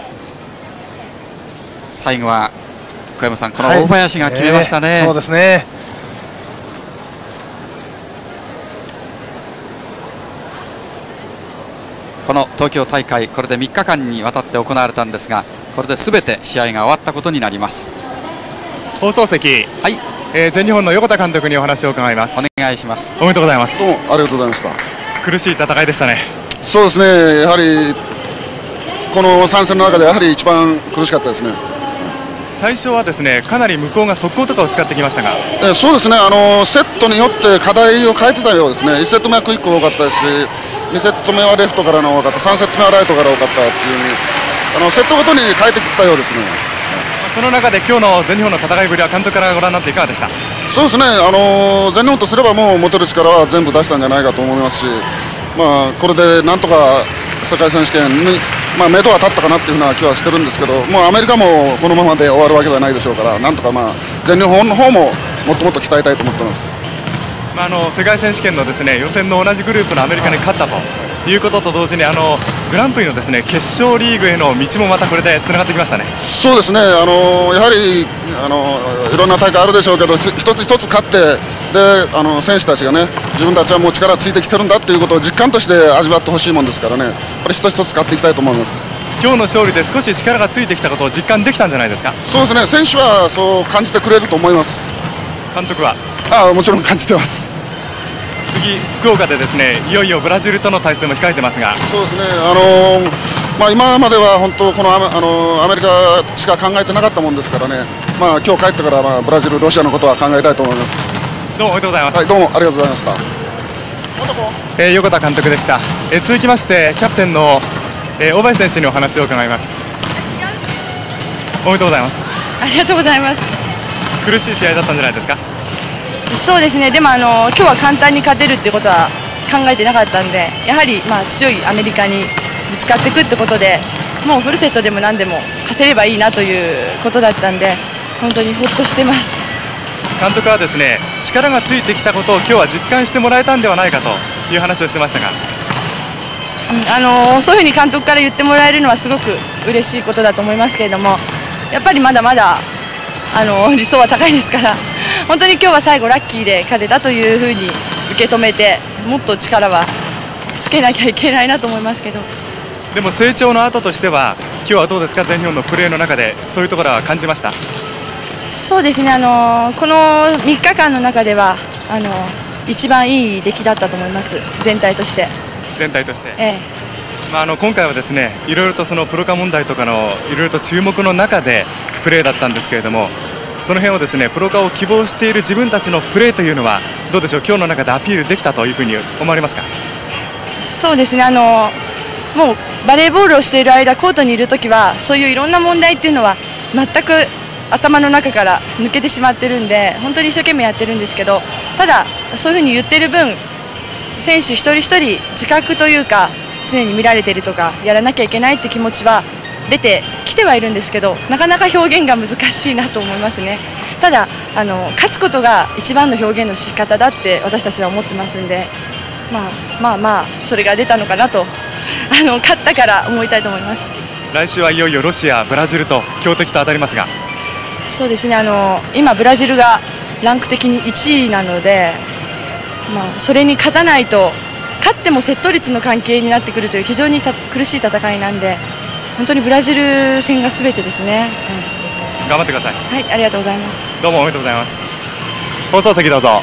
最後は小山さん、この大林が決めましたね。 そうですね。 この東京大会、これで3日間にわたって行われたんですが、これで全て試合が終わったことになります。 放送席、 はい、 全日本の横田監督にお話を伺います。 お願いします。 おめでとうございます。 どうもありがとうございました。 苦しい戦いでしたね。 そうですね、やはりこの3戦の中でやはり一番苦しかったですね。 最初はですね、かなり向こうが速攻とかを使ってきましたが、 そうですね、セットによって課題を変えてたようですね。1セット目はクイック多かったですし、2セット目はレフトからの多かった、3セット目はライトから多かったっていうふうにセットごとに変えてきたようですね。 その中で今日の全日本の戦いぶりは監督からご覧になっていかがでした？ そうですね、全日本とすればもう持てる力は全部出したんじゃないかと思いますし、これでなんとか世界選手権に目処は立ったかなっていうふうな気はしてるんですけど、もうアメリカもこのままで終わるわけではないでしょうから、なんとか全日本の方ももっともっと鍛えたいと思ってます。 世界選手権のですね、予選の同じグループのアメリカに勝ったということと同時に、グランプリのですね、決勝リーグへの道もまたこれでつながってきましたね。 そうですね、やはりいろんな大会あるでしょうけど、一つ一つ勝ってで選手たちがね、自分たちはもう力ついてきてるんだということを実感として味わってほしいもんですからね、これ一つ一つ勝っていきたいと思います。 今日の勝利で少し力がついてきたことを実感できたんじゃないですか？ そうですね、選手はそう感じてくれると思います。 監督はもちろん感じてます。 次、福岡でですね、いよいよブラジルとの対戦も控えてますが、 そうですね、今までは本当このアメリカしか考えてなかったもんですからね、今日帰ってからブラジル、ロシアのことは考えたいと思います。 どうもおめでとうございます。 はい、どうもありがとうございました。 横田監督でした。続きましてキャプテンの、大林選手にお話を伺います。おめでとうございます。 ありがとうございます。 苦しい試合だったんじゃないですか？ そうですね。でも今日は簡単に勝てるってことは考えてなかったんで、やはり強いアメリカにぶつかっていくってことで、もうフルセットでも何でも勝てればいいなということだったんで、本当にほっとしてます。 監督はですね、力がついてきたことを今日は実感してもらえたんではないかという話をしてましたが、 そういうふうに監督から言ってもらえるのはすごく嬉しいことだと思いますけれども、やっぱりまだまだ理想は高いですから、本当に今日は最後ラッキーで勝てたというふうに受け止めて、もっと力はつけなきゃいけないなと思いますけど。 でも成長の後としては今日はどうですか？全日本のプレーの中でそういうところは感じました？ そうですね、この3日間の中では一番いい出来だったと思います、全体として。 全体として、今回はですね、いろいろとそのプロ化問題とかのいろいろと注目の中でプレーだったんですけれども、その辺をですね、プロ化を希望している自分たちのプレーというのはどうでしょう？今日の中でアピールできたというふうに思われますか？ そうですね、 もうバレーボールをしている間コートにいるときはそういういろんな問題っていうのは全く頭の中から抜けてしまってるんで本当に一生懸命やってるんですけど、ただそういうふうに言ってる分選手一人一人自覚というか常に見られているとかやらなきゃいけないって気持ちは出てきてはいるんですけど、なかなか表現が難しいなと思いますね。ただ勝つことが一番の表現の仕方だって私たちは思ってますんで、まあそれが出たのかなと勝ったから思いたいと思います。 来週はいよいよロシア、ブラジルと強敵と当たりますが、 そうですね、今ブラジルがランク的に1位なので、それに勝たないと勝ってもセット率の関係になってくるという非常に苦しい戦いなんで、本当にブラジル戦がすべてですね、 頑張ってください。 はい、ありがとうございます。 どうもおめでとうございます。放送席どうぞ。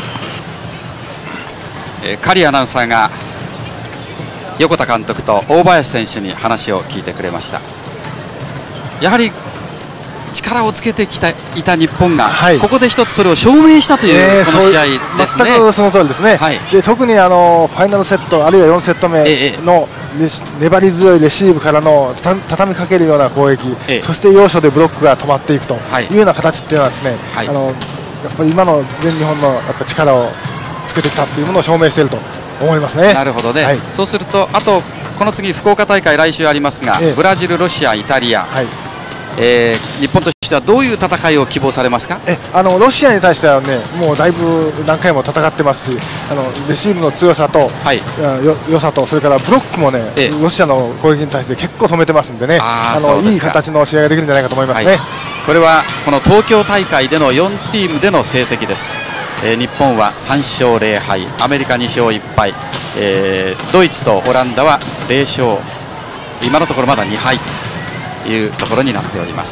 カリアナウンサーが横田監督と大林選手に話を聞いてくれました。やはり力をつけてきていた日本が、ここで一つそれを証明したというこの試合ですね。 全くその通りですね。で特にファイナルセットあるいは4セット目の粘り強いレシーブからの畳みかけるような攻撃、そして要所でブロックが止まっていくというような形っていうのはですね、やっぱり今の全日本のやっぱ力をつけてきたというものを証明していると思いますね。 なるほどね。そうするとあとこの次福岡大会来週ありますが、ブラジル、ロシア、イタリア、日本としてはどういう戦いを希望されますか？ ロシアに対してはね、もうだいぶ何回も戦ってますし、レシーブの強さと、良さと、それからブロックもね、ロシアの攻撃に対して結構止めてますんでね、いい形の試合ができるんじゃないかと思いますね。 これはこの東京大会での4チームでの成績です。日本は3勝0敗、アメリカ2勝1敗、ドイツとオランダは0勝、今のところまだ2敗というところになっております。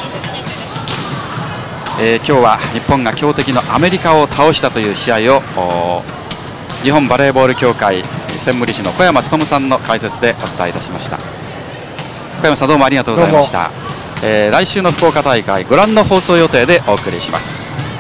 今日は日本が強敵のアメリカを倒したという試合を日本バレーボール協会専務理事の小山勉さんの解説でお伝えいたしました。小山さんどうもありがとうございました。来週の福岡大会ご覧の放送予定でお送りします。